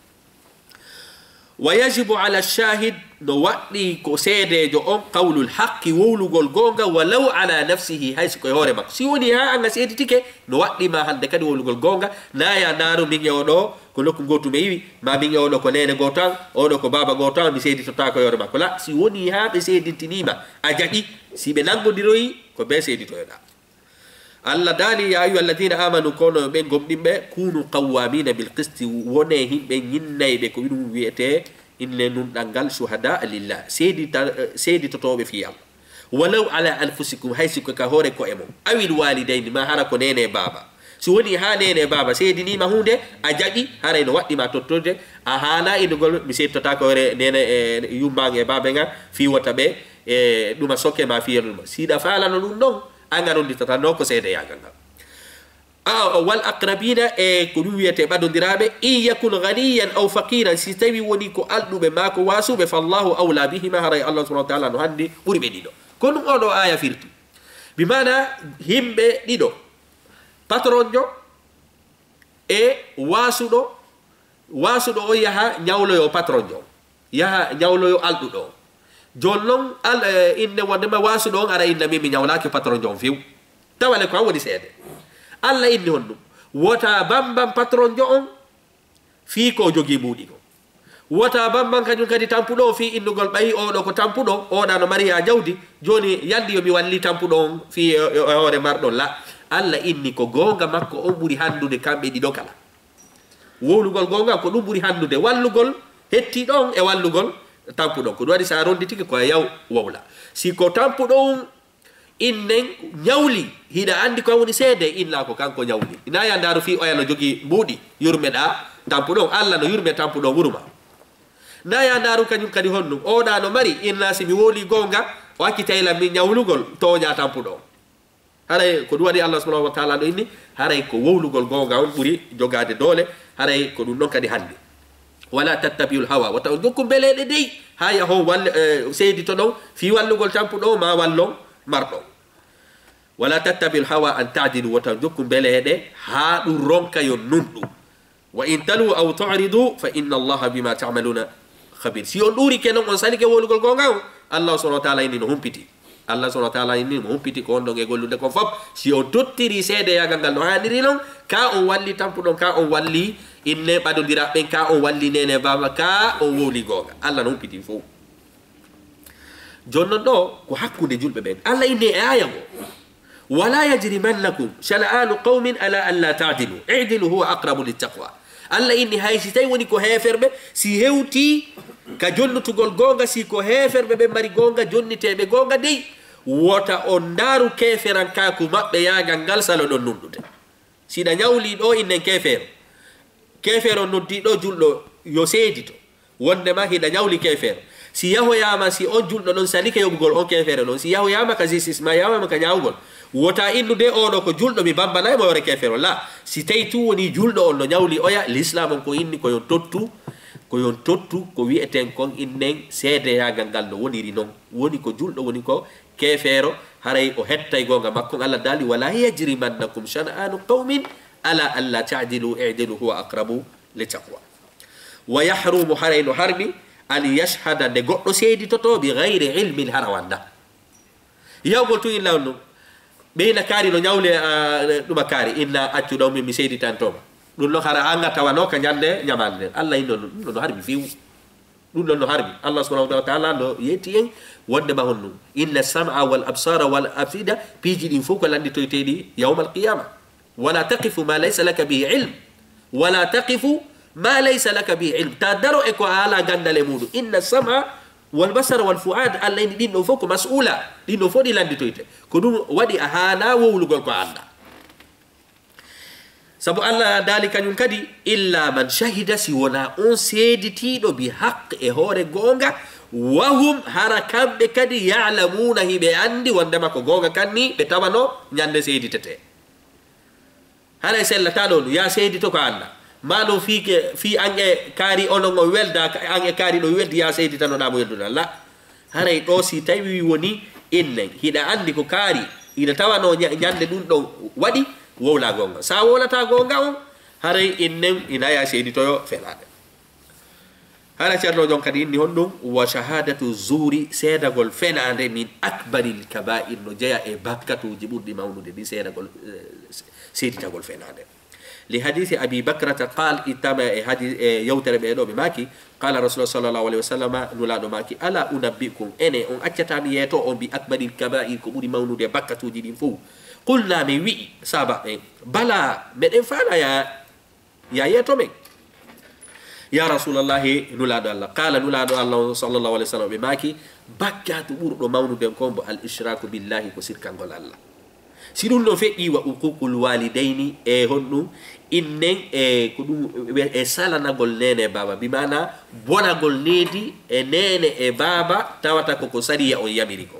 wa yajibu ala shahid no waɗɗi ko seedejo on qawlul haqqi wowlugol gonga walaw ala nafsihi hayso koye hoore makko si woni ha anga seeditike no waɗɗima hande kadi wowlugol gonga naya naaru min yewɗo ko nokku gotu be wi ma min o do ko nene gotan o do ko baba gotan mi seedi to ta ko yore makko la si woni ha be seedintinima a jadi si be nangodiroyi ko be seedi to yoda Allah dali ya ayu alladhina amanu kono be gomdimbe kunu qawwamina bil qisti wone himbe yinnaybe ko widu wiete inne nun dangal shuhada lillah seedi seedi to tobe fi Allah walau ala anfusikum haysiku ka hore ko emo awil walidaini ma hara ko nene baba si woni ha nene baba seedi ni ma hunde a jabi hara no waddi ma tottode a hala idugol mi seedi to ta ko hore nene yumbange baba nga fi wata be e duma sokke ma fi yelma sida fala no dum don angaro ndi tata no ko seede yagal ah wal aqrabina e ko dum wiete badondirabe in yakun ghaniyan aw faqiran si tawi woni ko aldube mako wasube fallahu awla bihima hara Allah subhanahu wa ta'ala no handi buri be dido kono odo aya firti bi mana himbe dido patronjo e wasudo wasudo o yaha nyawlo yo patronjo yaha nyawlo yo aldudo jolnon al inne wonde ma wasudo ara inna mi nyawlake patronjo fiw tawale ko woni seede alla inni honno wota bambam patronjo on fi ko jogi mudi ko wota bambam kanyum kadi tampudo fi innugol bayi o do ko tampudo o da no mariya jawdi joni yandi yo mi walli tampudo on fi hore mardo la alla inni ko gonga makko on buri handude kambe di dokala wolugol gonga ko dum buri handude wallugol hetti don e wallugol tampudo ko wadi sa rondi tiki ko yaw wawla si ko tampudo innen nyawli hida andi ko woni seede illa ko kanko nyawli ina ya ndaru fi oyalo jogi mudi yurmeda tampudo alla no yurme tampudo wuruma na ya ndaru kanyum kadi honno o da no mari inna si mi woli gonga wakitayla mi nyawlugol tonya tampudo haray ko duwadi Allah subhanahu wa ta'ala do inni haray ko wowlugol gonga on buri jogade dole haray ko dum non kadi hande wala tattabiul hawa wa ta'uddukum belede dey haya ho wal seedi to do fi wallugol tampudo ma wallo mardo wala tattabiul hawa an ta'dilu wa ta'uddukum belede ha du ronka yo nundu wa in talu aw tu'ridu fa inna Allah bima ta'maluna khabir si on duri kenon on salike wowlugol gonga Allah subhanahu wa ta'ala inni no humpiti Allah subhanahu wa ta'ala inni mo humpiti ko on do e gollude ko fop si o tottiri seede yagal gal no haniri non ka on walli tampudon ka on walli inne badondira ben ka on walli nene baba ka on woli gonga Allah no humpiti fo jonno do ko hakkunde julbe ben Allah inni e aya go wala yajrimannakum shana'anu qaumin ala an la ta'dilu i'dilu huwa aqrabu littaqwa Allah inni haysi tay woni ko heferbe si hewti ka jonnutugol gonga si ko heferbe be mari gonga jonnitebe gonga dey wota on daru keferan kaku mabbe yagal ngal salo don nundude sida nyawli do innen kefero kefero noddi do juldo yo seedito wonde ma hida nyawli kefero si yaho yama si on juldo don salike yobugol on kefero non si yaho yama ka zisis ma yama ka nyawgol wota innude o do ko juldo mi bambana mo yore kefero la si taytu woni juldo on no nyawli oya l'islam ko inni ko yon tottu ko yon tottu ko wi'eten kon innen seede yagal ngal no woniri non woni ko juldo woni ko kefero haray o hettay gonga makko Allah dali wala yajrimannakum shana'anu qaumin ala alla ta'dilu i'dilu huwa aqrabu litaqwa wa yahrumu haray no harbi an yashhada de goddo seedi toto bi ghairi ilmi harawanda yawgol tu illa no beena kari no nyawle duma kari inna accu do mi seedi tantoma dun lo hara anga tawano ka nyande nyamande Allah indo no harbi fiu dun no harbi Allah subhanahu wa ta'ala no yeti en wonde ma honno inna sam'a wal absara wal afida piji din fuko landi to tedi yawm al qiyamah wala taqifu ma laysa laka bi ilm wala taqifu ma laysa laka bi ilm tadaro e ko ala gandale mudu inna sam'a wal basara wal fuad alla ni din no fuko mas'ula din no fodi landi to ko dum wadi ahana wowlugol ko anda sabu Allah dali kanyum kadi illa man shahida si wona on seeditido bi haqq e hore gonga wahum harakam be kadi ya'lamuna hibe andi wonde mako gonga kanni be tawano nyande seeditete hala sellata do ya seedito ko Allah mano fi ke fi ange kari onon o welda ange kari do weldi ya seeditano da mo yedduda la haray do si tawi woni inne hida andi ko kari ina tawano nyande dun do wadi wowla gonga sa wolata gonga on haray innen ina ya seedito yo felade hala cerno jon kadi inni hondum wa shahadatu zuri sedagol fenande min akbaril kaba'ir no jeya e bakkatuji burdi mawnude di sedagol seditagol fenande لحديث أبي بكرة قال إتما يوتر بيدو بماكي قال رسول الله صلى الله عليه وسلم نولاد ماكي ألا أنبئكم أنا أن أكتاني يتو أن بأكبر الكبائر كبودي مولود بكة جدين فو قلنا من وي سابق بلا من إنفانا يا يا يتو من يا رسول الله نولاد الله قال نولاد الله صلى الله عليه وسلم بماكي بكة بورد مولود كومب الإشراك بالله كسير كان الله سيرون لو في وحقوق الوالدين e honnu innen e ko dum e salana gol nene baba bi mana bona gol nedi e nene e baba tawata ko ko sariya on yamiri ko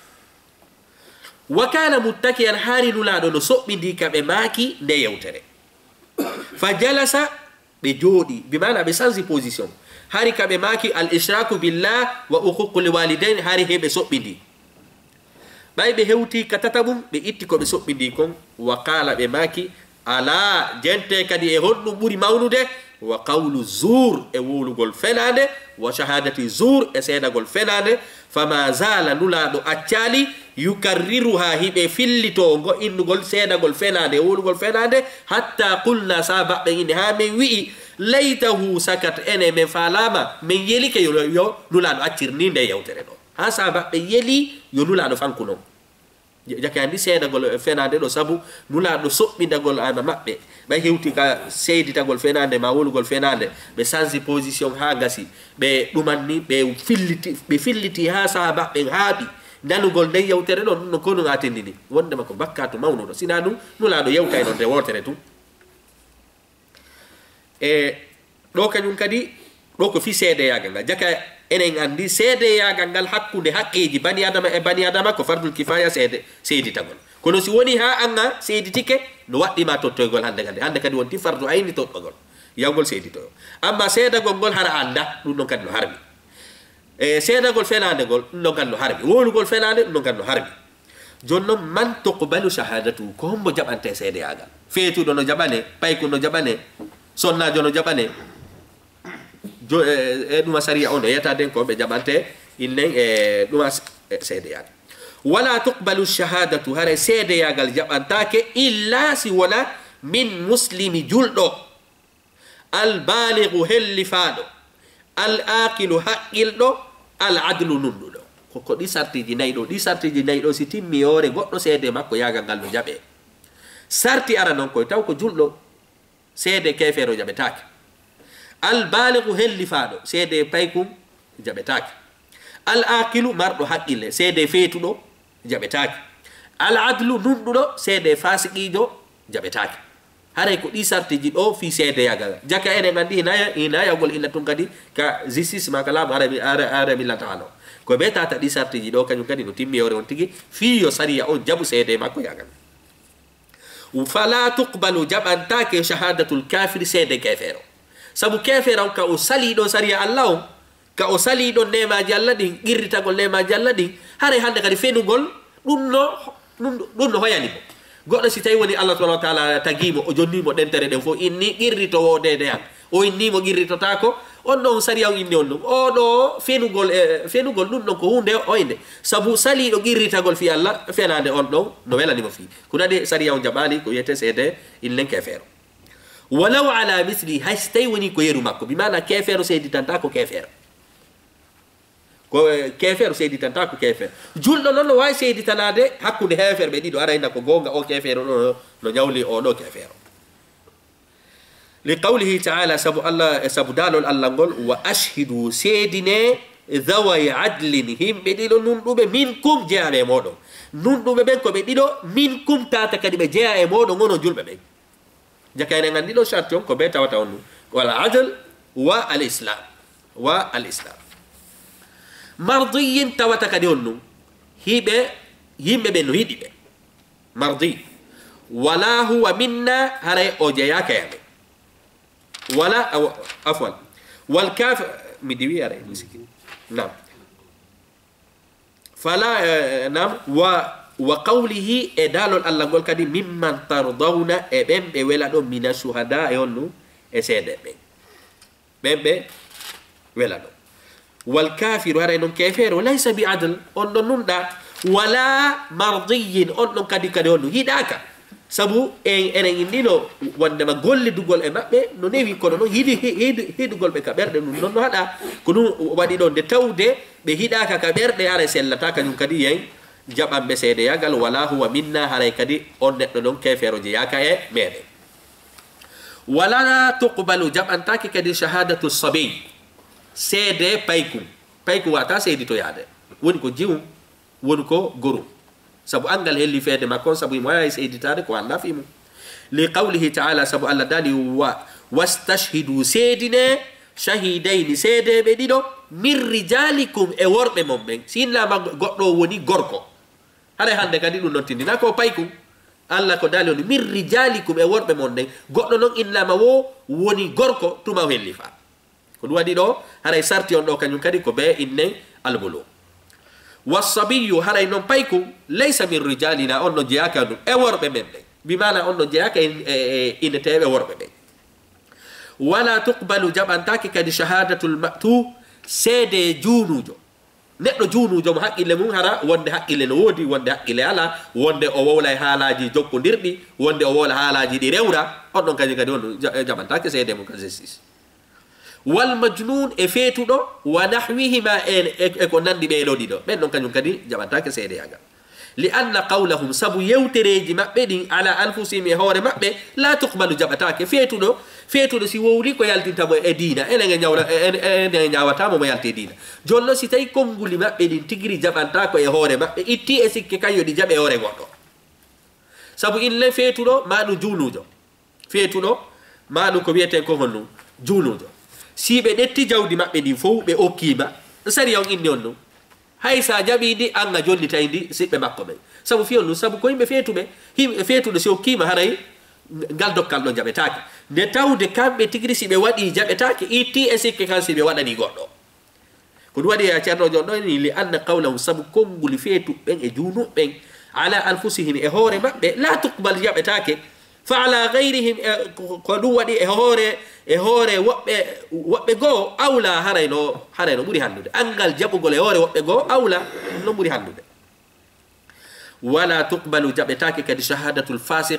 wa kana muttakiyan harilu la do sobbi di kabe maki de yewtere fa jalasa be jodi bi mana be sanzi position hari kabe maki al ishraku billah wa huququl walidain hari hebe sobbi di bay be hewti katatabum be itti ko be sobbindi kon wa qala be maki ala jente kadi e honnu buri mawnude wa qawlu zur e wolugol fenade wa shahadati zur e sedagol fenade fama zala nulado accali yukarriruha hibe fillito go innugol sedagol fenade wolugol fenade hatta qulna saba be inde ha men wi laytahu sakat ene men falama men yelike yo yo nulado accirni nde yewtere do ha saba be yeli yo nulado fankuno jake andi sedagol fenade do sabu nulado sobbindagol ama mabbe bay hewti ka seyditagol fenade ma wolugol fenade be sanzi position ha gasi be dumanni be filliti be filliti ha saba be haabi nanugol de yewtere do no kono atendini wonde mako bakkato mawno do sinadu nulado yewtay do de wotere tu e do kanyum kadi do ko fi sede yaga jaka enen andi seede yagal ngal hakkunde haqqeji bani adama e bani adama ko fardul kifaya seede seedi tagol kono si woni ha anga seedi tike no waddi ma tottogol hande kadi hande kadi wonti fardu ayni tottogol yawgol seedi to amma seedagol gol hara anda dum non kadi no harbi e seedagol fenande gol dum non kadi no harbi wolugol fenande dum non kadi no harbi jonno man tuqbalu shahadatu ko hombo jabante seede yagal feetu do no jabane pay ko no jabane sonna jono jabane jo e duma sariya on yata den ko be jabante innen e duma seede yagal wala tuqbalu shahadatu hare seede yagal jabantake illa si wala min muslimi juldo al balighu hellifado al aqilu haqqildo al adlu nundudo ko ko di sartiji naydo di sartiji naydo si timmi yore goddo seede makko yagal gal no jabe sarti ara non ko taw ko juldo seede kefero jabetake al balighu hellifado seede paykum jabetake al aqilu mardo haqqile seede feetudo jabetake al adlu nundudo seede fasiqijo jabetake hare ko di sartiji do fi seede yagal jaka ene ngandi hinaya hinaya gol illa tun kadi ka justice makala arabi arabi la taala ko beta ta di sartiji do kanyum kadi no timmi yore on tigi fi yo sariya on jabu seede makko yagal fala tuqbalu jabantake shahadatul kafir seede kafiro sabu kefera ka o sali do sariya allah ka o sali do nema jalla din girrita gol nema jalla din hare hande kadi fenugol dum no dum no hoyani bo goddo si tay woni allah subhanahu wa ta'ala tagimo o jonnimo dentere den fo inni girrito wode de o inni mo girrito tako on do sariya inni on o do fenugol e fenugol dum no ko hunde o inde sabu sali do girrita gol fi allah fenande on do no welani mo fi kunade sariya on jabali ko yete sede illen kefero ولو على مثلي هاستي وني كويرو ماكو بمعنى كافر سيدي تنتاكو كافر كافر سيدي تنتاكو كافر جول نون واي سيدي تنادي حكو دي هافر بدي دو ارا اندكو غونغا او كافر نو نياولي او دو كافر لقوله تعالى سبو الله سبو دالو الله غول واشهدوا سيدنا ذوي عدل هم بديلو نوندوبه منكم جاء مودو نوندوبه بنكو بديدو منكم تاتا كدي be جاء مودو ngono julbe be jakay ngandi do shartion ko be tawata on wala adl wa al islam wa al islam mardiyin tawata kadi on hibe yimbe be no hidibe mardi wala huwa minna hare o jeya kayame wala afwan wal kaf midiwi are miskin nam fala nam wa وقوله ادال الله قال كدي ممن ترضون ابن بولا دو من الشهداء يونو اسد بن بن ولا دو والكافر هذا انه كافر وليس بعدل انه نندا ولا مرضي انه كدي كدي انه هداك sabu en enen indino wondema golle dugol e mabbe no newi kono non hidi hidi hidugol be ka berde non non hada ko dum wadi don de tawde be hidaka ka berde ara sellata kanyum kadi yen jabam be sede yagal wala huwa minna haray kadi on neddo don kefero je yaka e mede wala tuqbalu jabantaki kadi shahadatu sabi sede payku payku wata sedi to yade woni ko jiwu woni ko goru sabu angal helli fede makon sabu mo ay seyditade ko anda fimu li qawlihi ta'ala sabu alla dali wa wastashhidu sedine shahidaini sede be dido min rijalikum e worbe momben sinna ma goddo woni gorko hare hande kadi dum non tindina ko payku alla ko dali woni min rijalikum e worbe monde goddo non illa ma wo woni gorko tuma helli fa ko dum wadi do hare sarti on do kanyum kadi ko be inne albulu wasabiyu haray non payku laysa min rijalina on no jeyaka ɗum e worɓe men ɓe bimana on no jeyaka ine teɓe worɓe ɓe wala tuqbalu jaɓantaki kadi shahadatul matu seede juunujo neɗɗo juunujo mo haqqille mum hara wonde haqqille no woodi wonde haqqille ala wonde o wowla e haalaji jokkodirɗi wonde o wowla haalaji ɗi rewra on ɗon kadi kadi on jaɓantaki seede mum ka justice wal majnun e fetudo wa nahwihima e ko nandi be lodi do ben non kanyum kadi jabantake sede yaga li anna qawlahum sabu yewtereji mabbe din ala anfusihim hore mabbe la tuqbalu jabatake fetudo fetudo si wowli ko yaltinta mo e dina ene nga nyawla ene nyawata mo yalti dina jonno si tay konguli mabbe din tigri jabanta ko e hore mabbe itti e sikke kayo di jabe hore goddo sabu ille fetudo madu junujo fetudo madu ko wiete ko honno junujo si be detti jawdi mabbe di fo be okkiba sari on indi onno hay sa jabi di anga jolli tayndi sibbe makko be sabu fi onno sabu ko yimbe fetube himbe fetude si okkima haray gal dokkal do jabetaake de tawde kambe tigri si be wadi jabetaake itti e sikke kan si be wadani goddo ko du wadi ya cerno jodo ni li anna qawlahu sabu konguli fetu ben e junu ben ala anfusihim e hore mabbe la tuqbal jabetaake fa ala ghayrihim ko du wadi e hore e hore wobbe wobbe go awla harayno harayno buri handude angal jabugol e hore wobbe go awla no buri handude wala tuqbalu jabetake kadi shahadatul fasiq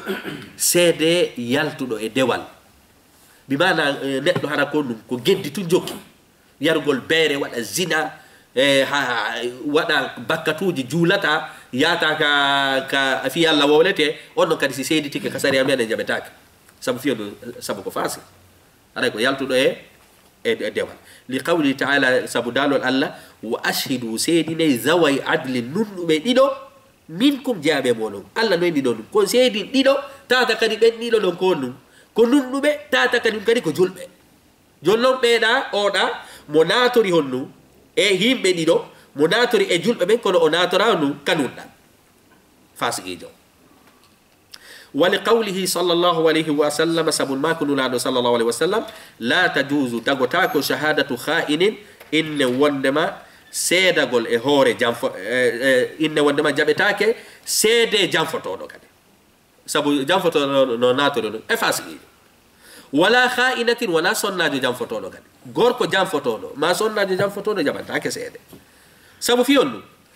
sede yaltudo e dewal bi mana neddo hara ko dum ko geddi tu jokki yargol bere wada zina e ha wada bakkatuji julata yata ka ka fi Allah wawlete on kadi si sedi tike kasari amene jabetake sabu fi sabu ko fasi ara ko yaltudo e e dewal li qawli ta'ala sabu dalol Allah wa ashhidu sedine zawai adli nunbe dido minkum jabe mono Allah no indi don ko sedi dido tata kadi ben dido don ko num ko nundube tata kadi kadi ko julbe jollon beeda oda mo natori honnu e himbe dido mo natori e julbe ben kono o natora nu kanunda fasigijo wali qawlihi sallallahu alayhi wa sallam sabun ma kunu la sallallahu alayhi wa sallam la tajuzu tagotako shahadatu kha'inin inne wondema sedagol e hore jamfo inne wondema jabetake sede jamfotodo kadi sabu jamfotodo no natori e fasigijo wala kha'inatin wala sonnajo jamfotodo kadi gorko jamfotodo ma sonnajo jamfotodo jabantake sede sabu fiyonnu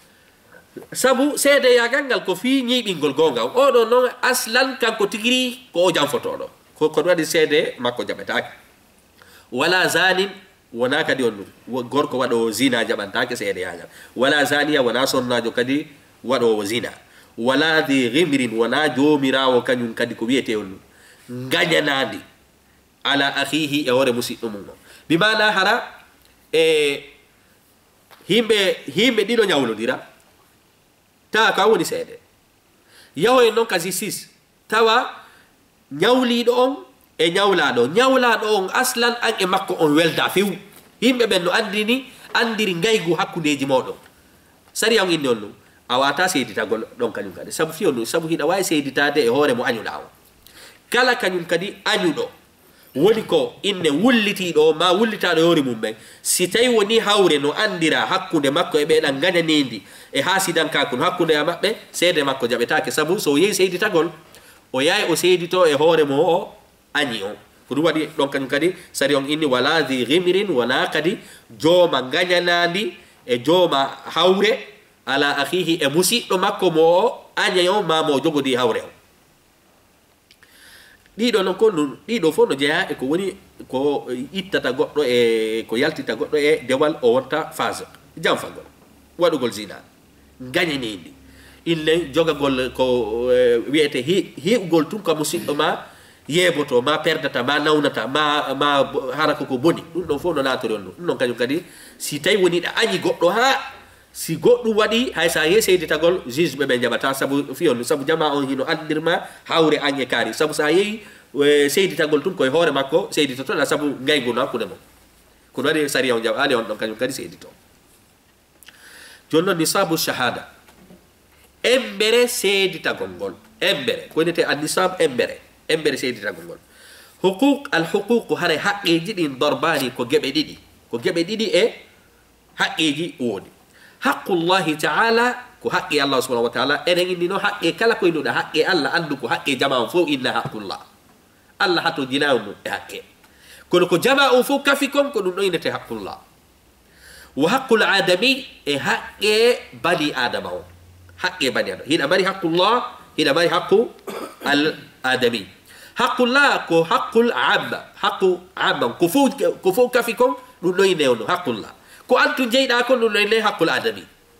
sabu sede ya gangal ko fi nyibingol gonga o do non aslan kanko tigiri ko jamfotodo ko ko wadi sede makko jabetake wala zanin wana kadi onnu gorko wado zina jabantake sede ya wala zaniya wana sonnajo kadi wado zina wala di ghimrin wana jomirawo kanyum kadi ko wiete onnu ngajanandi ala akhihi e hore musiddo mum bi mana hara e himbe himbe dido nyawlodira ta ka woni sede yawo en non kasi sis tawa nyawlido on e nyawlado nyawlado on aslan an e makko on welda few himbe ben no andini andiri ngaygu hakkudeji modon sari am indi onno awata sedita gol don kanyum kadi sabu fi onno sabu hida way seditade e hore mo anyuda kala kanyum kadi anyudo woni ko inne wullitido ma wullitado yori mum ben si tay woni hawre no andira hakkunde makko e be dan gadanindi e hasidan ka kun hakkunde mabbe sede makko jabetake sabu so yeyi seyditagol o yayi o seydito e hore mo o ani o ko wadi don kan kadi sari on inni wala di ghimrin wala kadi joma ganyanandi e joma hawre ala akhihi e musiddo makko mo anya yo ma mo jogodi hawre ɗiɗo non ko ɗiɗo fof no jeeya e ko woni ko ittata goɗɗo e ko yaltita goɗɗo e dewal o wonta fasiq janfagol waɗugol zina gañanidi ille jogagol ko wiyete hiɓugol tun ko musidɗo ma yeeboto ma perdata ma nawnata ma ma hara koko boni ɗum ɗon fof no natori on ɗum ɗum ɗon kañum kadi si tawi woni ɗa añi goɗɗo ha si goɗɗum waɗi hay sa ye seyditagol juge ɓe ɓe jaɓata sabu fiyon sabu jama on hino andirma hawre añ e kaari sabu sa yeehi seyditagol tun koye hoore makko seyditotoɗa sabu gayguno hakkude mo kono waɗi sariya on jaɓali on ɗon kañum kadi seydito joni noon nisabu shahada embere seyditagol ngol embere ko wonete an nisab embere embere seyditagol ngol huquq al huquq hare haqqeji ɗin dorbani ko geɓe ɗiɗi ko geɓe ɗiɗi e haqqeji woodi haqqullahi taala ko haqqe allah subhanahu wa taala enen innino haqqe kala ko innuɗa haqqe allah andu ko haqqe jama on fof inna haqqullah allah hato jinawu mum e haqqe kono ko jama on fof kafi kon ko ɗum ɗo innete haqqullah wa haqqul adami e haqqe bani adama o haqqe bani adama hiɗa mari haqqullah hiɗa mari haqqu al adami haqqullah ko haqqul amma haqqu amma ko fof ko fof kafi kon ɗum ɗo inne ono haqqullah ko antu jeyɗa kon ɗum ɗo inne haqqul adami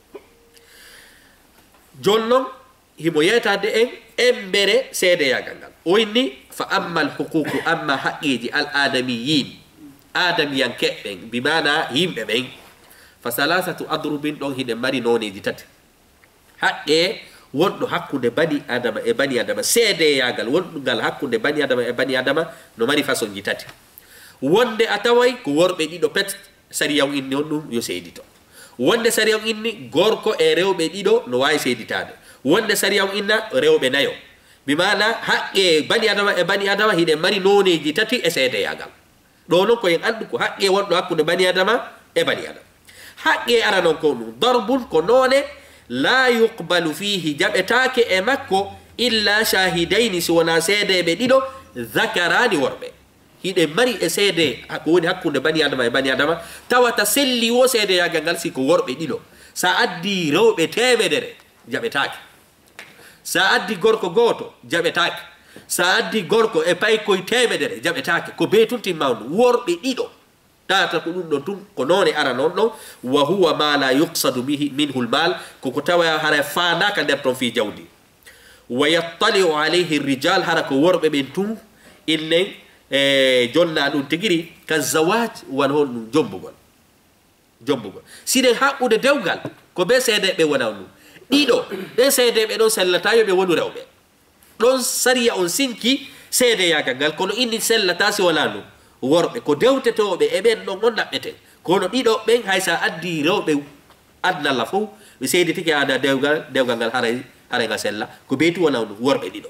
jon noon himo yeytade en embere seedeyagal ngal o inni fa amma al huququ amma haqqeji al adamiyin adamiyan keɓɓen bimana yimɓe ɓen fa salasatu adrubin ɗon hiɗe mari noneji tati haqqe wonɗo hakkude bani adama e bani adama seedeyagal wonɗugal hakkude bani adama e bani adama no mari façon ji tati wonde a taway ko worɓe ɗiɗo pet sariyaw inni on ɗum yo seydito wonde sariyaw inni gorko e rewɓe ɗiɗo no wawi seyditade wonde sariyaw inna rewɓe nayo bimana haqqe bani adama e bani adama hiɗe mari noneji tati e seedeyagal ɗo noon koyen andu ko haqqe wonɗo hakkude bani adama e bani adama haqqe ara noon ko ɗum darbun ko noone la yuqbalu fihi jaɓetake e makko illa shahidayni si wona seedeɓe ɗiɗo zakarani worɓe hiɗe mari e seede ko woni hakkude bani adama e bani adama tawata selli wo seedeyagal ngal si ko worɓe ɗiɗo sa addi rewɓe temedere jaɓetake sa addi gorko goto jaɓetake sa addi gorko e paykoye temedere jaɓetake ko beetuntimmawdu worɓe ɗiɗo tata ko ɗum ɗon tun ko noone ara noon ɗon wa huwa ma la yuqsadu bihi minhu lmal koko tawa hara fandaka nder ton fi jawdi wa yattaliu alayhi rijal hara ko worɓe ɓen tun illen e jonna ɗum tigiri ka zawaj wan hon ɗum jombugol jombugol siɗen haɓɓude dewgal ko be seedeɓe wona ɗum ɗiɗo ɗen seedeɓe ɗon sellata yoɓe wonu rewɓe ɗon sariya on sinki seedeyagal ngal kono inni sellata si wona ɗum worɓe ko dewtetoɓe e ɓen ɗon on naɓɓete kono ɗiɗo ɓen hay sa addi rewɓe adnalla fof ɓe seyditiki ada dewgal dewgal ngal haray haray ngal sella ko beyti wona ɗum worɓe ɗiɗo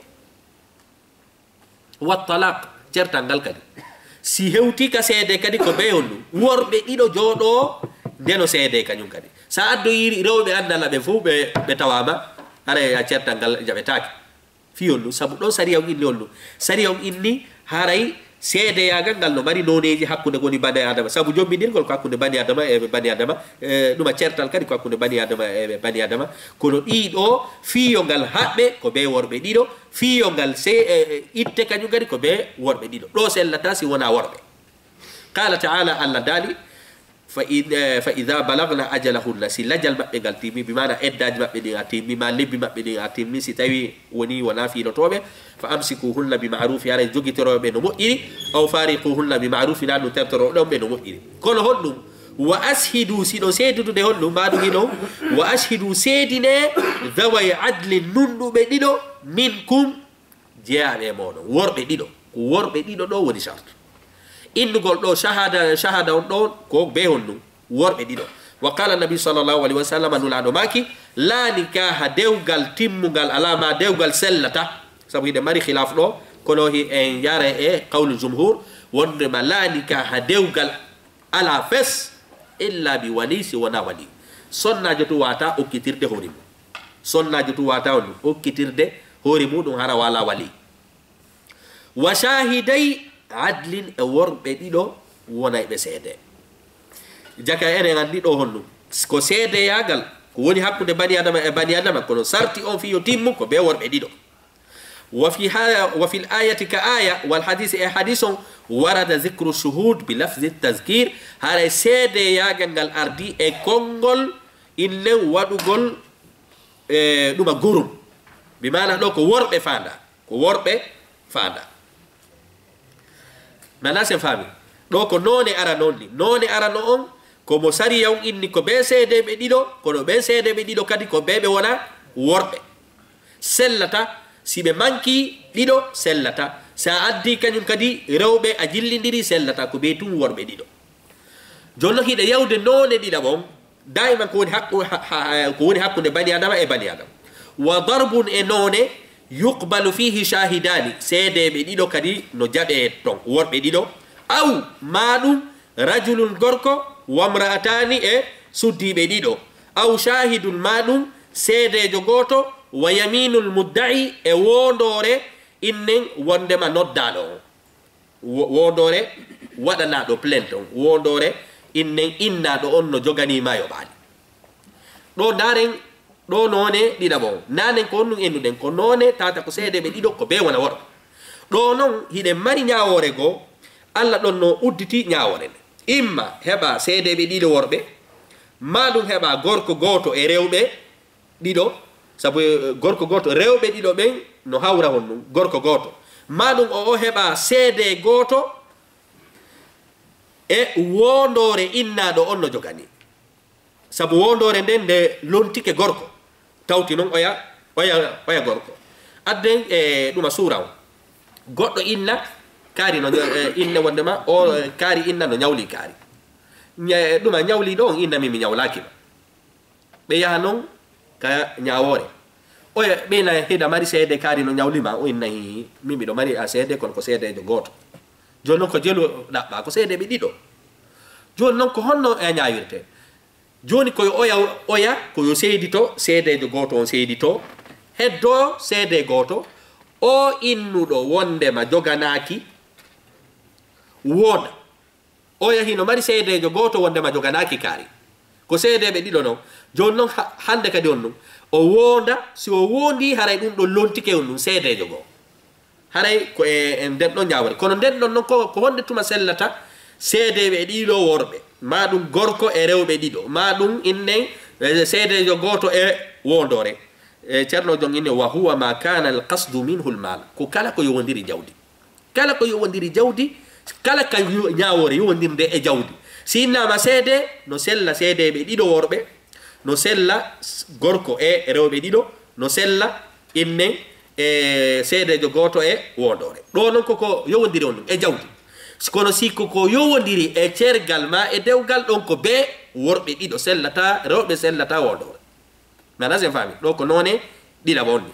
wa talaq certal ngal kadi si hewti ka seede kadi ko ɓe on ɗum worɓe ɗiɗo jooɗo ndeno seede kañum kadi sa addoyiri rewɓe andalla ɓe fof ɓe ɓe tawama haray a certal ngal jaɓetake fiyon ɗum saabu ɗon sariya on inni on ɗum sariya on inni haray seedeyagal ngal no mari noneji hakkude goni bani adama saabu jombidirgol ko hakkude bani adama e bani adama ɗuma certal kadi ko hakkude bani adama e bani adama kono ɗiɗo fiyo ngal haɓɓe ko ɓe worɓe ɗiɗo fiyo ngal se itte kañum kadi ko ɓe worɓe ɗiɗo ɗo sellata si wona worɓe qala taala allah daali fa ida balagna ajalahunna si lajal maɓɓe ngal timmi bimana eddaji maɓɓe ɗin a timmi ma lebbi maɓɓe ɗin a timmi si tawi woni wona fiinotoɓe fa amsikuhunna bi ma'rufi ara jogitoroɓe no moƴƴiri aw fariquhunna bi ma'rufi na ɗum tertoro ɗon ɓe no moƴƴiri kono honɗum wa ashidu siɗo seedudude honɗum mbaɗum hino wa ashidu seedine daway adlin nunɗuɓe ɗiɗo minkum jeyaɓe moɗon worɓe ɗiɗo ko worɓe ɗiɗo ɗo woni charte innugol ɗo shahada shahada on ɗon ko be honɗum worɓe ɗiɗo wa qala nabi sallllahu alayhi wa sallam nulaɗo maki la nikaha dewgal timmugal alama dewgal sellata sabu hiɗe mari khilaf ɗo kono en yara e qawlu jumhur wondema la nikaha dewgal ala fes illa bi wali si wona wali sonnajo tu wata okkitirde hoore mum sonnajo tu wata on okkitirde hoore muɗum hara wala wali wa shahiday adlin e worɓe ɗiɗo wonayɓe seede jaka enen andi ɗo honɗum ko seedeyagal ko woni hakkude bani adama e bani adama kono sarti on fiyo timmu ko be worɓe ɗiɗo وفي وفي الآية كآية والحديث إيه حديث ورد ذكر الشهود بلفظ التذكير هذا سيد يا جنجال أردي إيه كونغول إنه ودوغول إيه دوما غورم بمعنى لو كورب فاندا كورب فاندا ناس فامي لو كنوني أرا نوني نوني أرا نون كمو ساري يوم إني كبه سيد بديدو كنو به سيد بديدو كدي كبه ولا ورب سلتا sibe manki dido sellata sa addi kanyum kadi rewbe a jillindiri sellata ko be tum worbe dido jonno hide yawde none dida bom daiman ko woni hakku ko woni hakkunde bani adama e bani adam wa darbun e none yuqbalu fihi shahidani sede be dido kadi no jabe ton worbe dido aw madum rajulun gorko wa imra'atani e suddibe dido aw shahidun madum sede jogoto wa yaminul mudda'i e wondore innen wondema noddado wondore wadana do plainte on wondore innen inna do on no jogani mayo baali do daren do none dida bon nanen ko onnu ennu den ko none tata ko seede be dido ko be wona wor do non hide mari nyaawore go alla don no udditi nyaawore imma heba seede be dido worbe madum heba gorko goto e rewbe dido sabu gorko goto rewbe dido ben no hawra honnum gorko goto madum o o heba seede goto e wondore inna do onno jogani sabu wondore den de lontike gorko tawti non oya oya oya gorko adden e duma suraw goddo inna kari no inna wondema o kari inna no nyawli kari duma nyawli do inna mi mi nyawlaki be ya non ka nyaawore oya bina heda mari seede kari no nyawlima o inna mimi do mari a seede kon ko seede do goto jonno ko jelo dabba ko seede be dido jonno ko honno e nyaawirte joni ko oya oya ko yo seedito seede do goto on seedito heddo seede goto o innudo wonde ma joganaki woda oya hino mari seede do goto wonde ma joganaki kari ko seede be dido no jonno hande kadi on o wonda si o wondi haray dum do lontike on seede jogo haray ko e den do nyaawre kono den don ko ko honde tuma sellata seede be dido worbe madum gorko e rewbe dido madum inne seede jo goto e wondore e cerno jong inne wa huwa ma kana al qasd minhu al mal ko kala ko yowondiri jawdi kala ko yowondiri jawdi kala ka nyaawore yowondirde e jawdi sinna ma seede no sella seede be dido worbe no sella gorko e rewbe dido no sella inne e seede jo goto e wondore do non ko ko yowondiri on e jawdi kono sikko ko yowondiri e cergal ma e dewgal don ko be worbe dido sellata rewbe sellata wondore nana sen fami do ko none dila bonni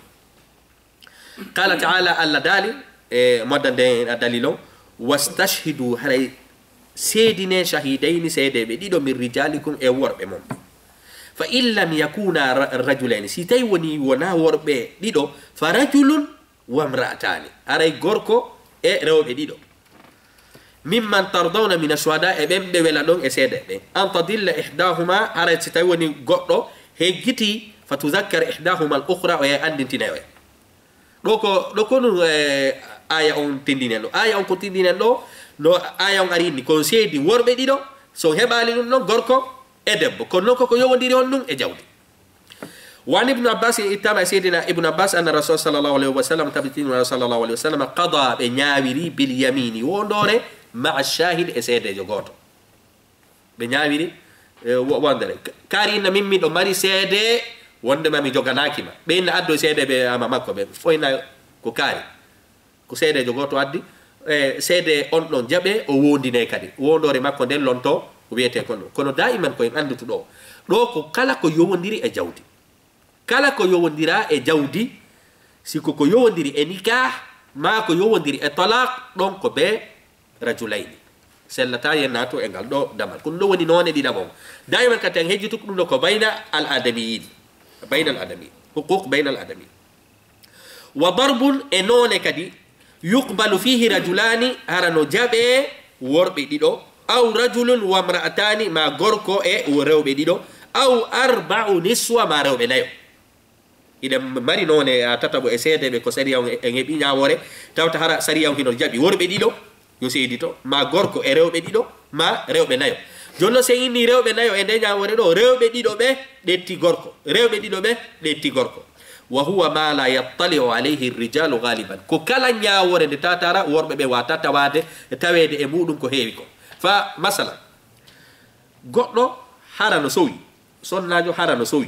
qala ta'ala alla dali e modande dalilo wastashhidu haray seedine shahidaini seedebe dido min rijalikum e worbe mom fa illam yakuna rajulaini si tay woni wona worbe dido farajulun wa imra'atani aray gorko e rewbe dido mimman tardawna min ashuhada e bembe wela don e seede be an tadilla ihdahuma aray si tay woni goddo heggiti fatudhakkar ihdahuma al-ukhra wa andintinayo do ko do ko aya on tindinelo aya on ko tindinelo no aya on ari ni ko seedi worbe dido so hebali dum no gorko e debbo ko nokko ko yowondiri on dum e jawdi wan ibn abbas itama sayyidina ibn abbas anna rasul sallallahu alaihi wasallam tabitin wa sallallahu alaihi wasallam qada be nyaawiri bil yamini wondore ma'a shahid e seede jo goto be nyaawiri wondere kari na mimmi do mari seede wonde mami joganaki ma be na addo seede be ama makko be foyna ko kari ko seede jo goto addi e seede on don jabe o wondine kadi wondore makko den lonto ko wiete kono kono daiman ko en andutu do do ko kala ko yowondiri e jawdi kala ko yowondira e jawdi siko ko yowondiri e nikah ma ko yowondiri e talaq don ko be rajulaini sellata yenato e gal do damal kun do woni none di dabon daiman katen hejjitu dum do ko bayna al adamiyin bayna al adami huquq bayna al adami wa darbun e none kadi yuqbalu fihi rajulani harano jabe worbe dido aw rajulun wa imra'atani ma gorko e rewbe dido aw arba'u niswa ma rewbe nayo ida mari non e tatabo e seede be ko sariya e ngebi nyaawore tawta hara sariya hino jabi worbe dido yo seedito ma gorko e rewbe dido ma rewbe nayo jonno se inni rewbe nayo e de nyaawore do rewbe dido be detti gorko rewbe dido be detti gorko wa huwa ma la yattali'u alayhi ar-rijalu ghaliban ko kala nyaawore de tatara worbe be wata tawade tawede e mudum ko heewi ko fa masalan goddo harano sowi sonnajo harano sowi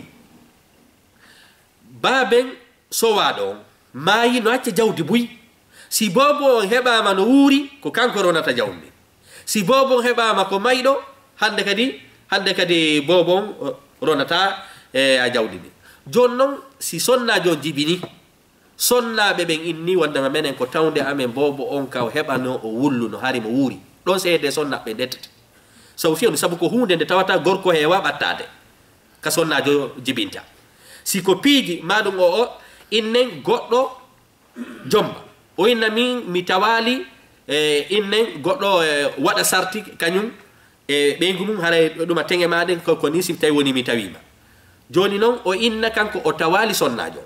baben sowado mayi no acca jawdi buy si bobo on hebama no wuri ko kanko ronata jawdi si bobo on hebama ko maydo hande kadi hande kadi bobo ronata e a jawdi ni jonnon si sonnajo jibini sonnabe ben inni wanda menen ko tawde amen bobo on ka hebano o wullu no hari mo wuri don seede sonnabe detete so fiyon sabu ko hunde nde tawata gorko hewa battade ka sonnajo jibinta si ko piiji madum o o innen goddo jomba o inna min mi tawali e innen goddo e wada sarti kanyum e bengu mum hara duma tenge maden ko ko nisim tay woni mi tawima joni non o inna kanko o tawali sonnajo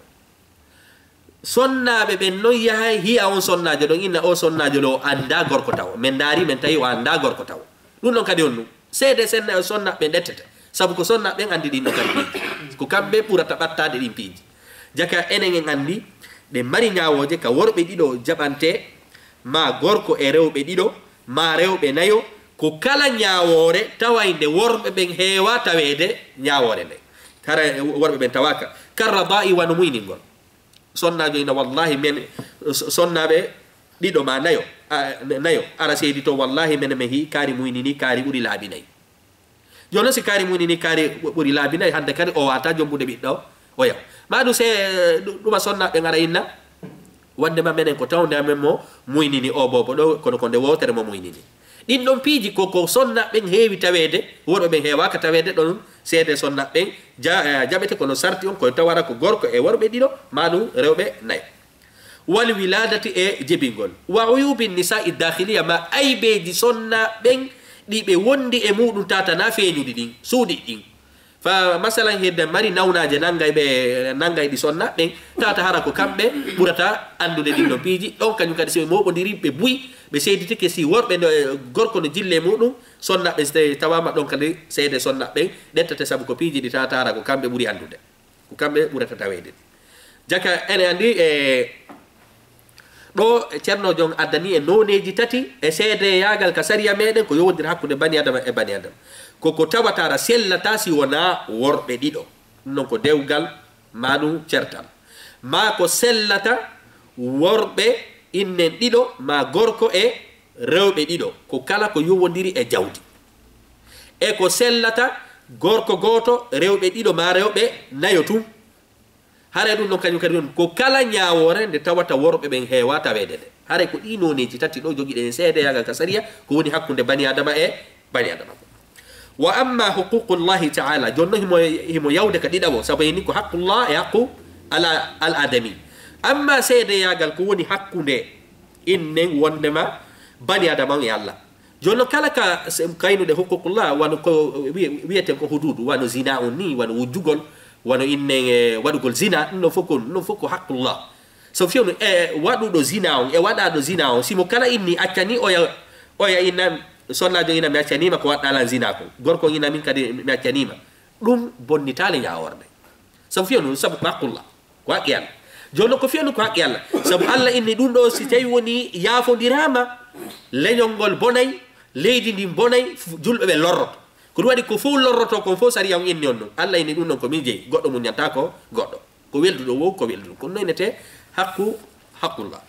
sonnaabe ben no yahay hi on sonnajo don inna o sonnajo lo anda gorko taw men dari men tay o anda gorko taw dun non kadi on seede senna sonna be dettete sabu ko sonna be andi din no kadi ko kambe purata battade din piiji jaka enen en andi de mari nyaawoje ka worbe dido jabante ma gorko e rewbe dido ma rewbe nayo ko kala nyaawore tawayde worbe ben heewa tawede nyaawore le kara worbe ben tawaka karradai wa numini gol sonnajo ina wallahi men sonnabe dido ma nayo nayo ara seedi to wallahi men me hi kari muinini kari buri labinay jono si kari muinini kari buri labinay hande kadi o wata jombude biddo o yaw madu se duma sonna be ngara inna wande ma menen ko tawde amen mo muinini o bobo do kono konde wotere mo muinini din don piiji ko ko sonna ben heewi tawede worbe ben heewa ka tawede don seede sonna ben jabete kono sarti on ko tawara ko gorko e worbe dido madu rewbe nay wal wiladati e jebingol wa uyubin nisa'i dakhiliya ma aybe di sonna ben di be wondi e mudum tata na feñudi din suudi din fa masalan hedde mari nawnaje nangay be nangay di sonna ben tata hara ko kambe burata andude din do piiji don kanyum kadi se mo bodiri be buy be seediti ke si worbe gorko no jille mudum sonna be tawama don kadi seede sonna ben dettete sabu ko piiji di tata hara ko kambe buri andude ko kambe burata tawede jaka ene andi e do cerno jong addani e noneji tati e seede yagal ka sariya meden ko yowdir hakkude bani adama e bani adama ko ko tawatara sellata si wona worbe dido non ko dewgal manu certal ma ko sellata worbe innen dido ma gorko e rewbe dido ko kala ko yowondiri e jawdi e ko sellata gorko goto rewbe dido ma rewbe nayotum hare dum non kanyum kadi ko kala nyaawore nde tawata worbe ben heewa tawede de hare ko di noneji tati do jogi de seede yagal ka sariya ko woni hakkunde bani adama e bani adama wa amma huququllahi ta'ala jonno himo himo yawde ka didawo sabayni ko haqqullah e haqqu ala al adami amma seede yagal ko woni hakkunde innen wondema bani adama e Allah jonno kala ka kaynude huququllah wano ko wiete ko hududu wano zina on ni wano wujugol wano innen wadugol zina no foko no foko haqqullah so fiyo e wadudo zina on e wadado zina on simo kala inni accani oya oya inna sonnajo ina mi accanima ko wadda lan zina ko gorko ina min kadi mi accanima dum bonnitale nyaaworde so fiyo no sabu haqqullah ko haqqi Allah jonno ko fiyo ko haqqi Allah sabu Allah inni dum do si tawi woni yaafondirama leñongol bonay leydi ndi bonay julbe be lorroto ko wadi ko fu lorroto ko fo sari yam inni on Allah inni dum non ko min jeyi goddo mun nyanta ko goddo ko weldudo wo ko weldudo ko noynete haqqu haqqullah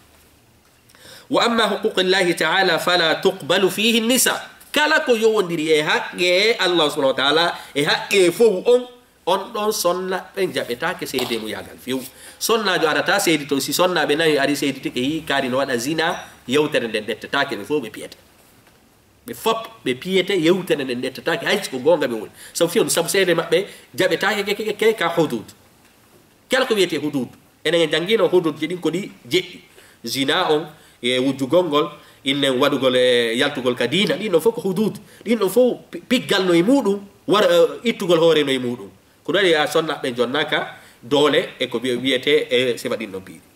wa amma huquqillahi ta'ala fala tuqbalu fihi an-nisa kala ko yowondiri e haqqe Allah subhanahu wa ta'ala e haqqe fo on on don sonna ben jabetake seede mu yagal fiu sonna jo arata seedi to si sonna be nayi ari seedi tike yi kari no wada zina yewtere den dettake be fo be piyete be fop be piyete yewtere den dettake hay ko gonga be woni so fiu sab seede mabbe jabetake ke ke ka hudud kala ko wiete hudud enen jangino hudud jidin ko di jeddi zina on e wujugongol innen wadugol e yaltugol ka diina dino fo ko hudud dino fo piggal no e mudum war ittugol hoore no e mudum ko dali a sonna be jonnaka dole e ko wiyete e seba ɗin ɗon piiɗi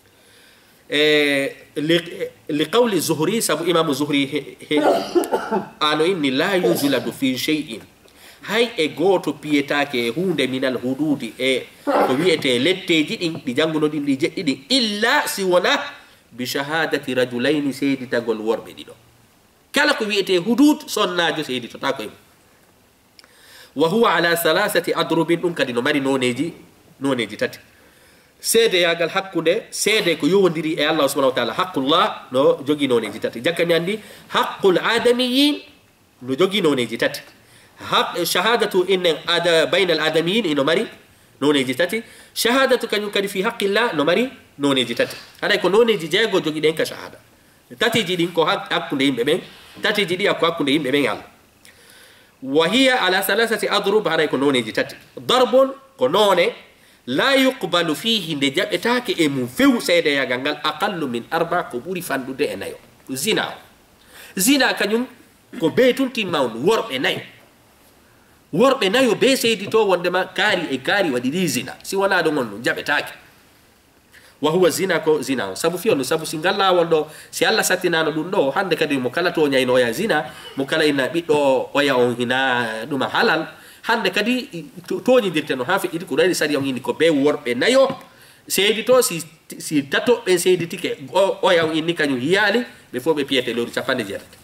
e li qawli zuhri sabu imamu zuhri ano inni la yujladu fi shay'in hay e goto piyetake e hunde minal hududi e ko wiyete letteji ɗin ɗi janguno ɗin ɗi jeɗɗi ɗin illa si wona bi shahadati rajulaini seyditagol worɓe ɗiɗo kala ko wiyete hudud sonnajo seyditota koye mum wa huwa ala salasati adrubin ɗum kadi no mari noneji noneji tati seedeyagal hakkude seede ko yowodiri e allah subhanahu wa taala haqqullah no jogi noneji tati jakkami andi haqqul adamiyin no jogi noneji tati shahadatu innen ada bayna al adamiyin ino mari noneji tati shahadatu kañum kadi fi haqqillah no mari noneji tati haɗay ko noneji jeego jogi ɗen ka shahada tatiji ɗin ko hakkude yimɓe ɓen tatiji ɗi ko hakkude yimɓe ɓen allah wa hiya ala salasati adrub haɗay ko noneji tati darbun ko none la yuqbalu fihi nde jaɓetake e mum few seedeyagal ngal aqallu min arba ko ɓuri fanɗude e nayo zina zina kañum ko beetuntin mawnu worɓe nayo worɓe nayo be seydito wondema kaari e kaari waɗi ɗi zina si wona ɗo gon ɗum jaɓetake wa huwa zina ko zina o sabu fiyonu sabu si ngal lawol ɗo si allah sattinano ɗum ɗo hande kadi mo kala to ñayno oya zina mo kala ina ɓiɗɗo oya on hina ɗuma halal hande kadi toñidirte no ha feƴƴiti ko ɗoyni sari on inni ko be worɓe nayo seydito si si tatoɓe seyditike oya on inni kañum yiyali ɓe fof ɓe piyete lewru capanɗe jeetati